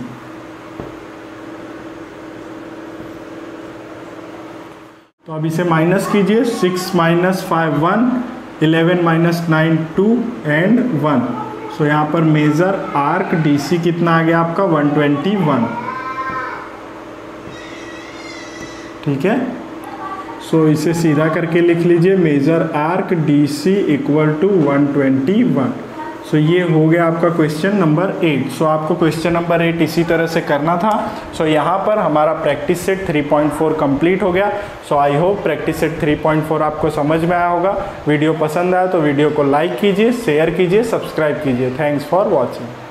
Speaker 1: तो अब इसे माइनस कीजिए, six minus five one, eleven minus nine two and one. So यहाँ पर मेजर आर्क डी सी कितना आ गया आपका, वन ट्वेंटी वन। ठीक है, सो so, इसे सीधा करके लिख लीजिए, major arc D C equal to one twenty one. So ये हो गया आपका क्वेश्चन नंबर एट। सो आपको क्वेश्चन नंबर एट इसी तरह से करना था। सो so, यहाँ पर हमारा practice set three point four complete हो गया। So I hope practice set three point four आपको समझ में आया होगा। वीडियो पसंद आया तो वीडियो को लाइक कीजिए, शेयर कीजिए, सब्सक्राइब कीजिए। Thanks for watching.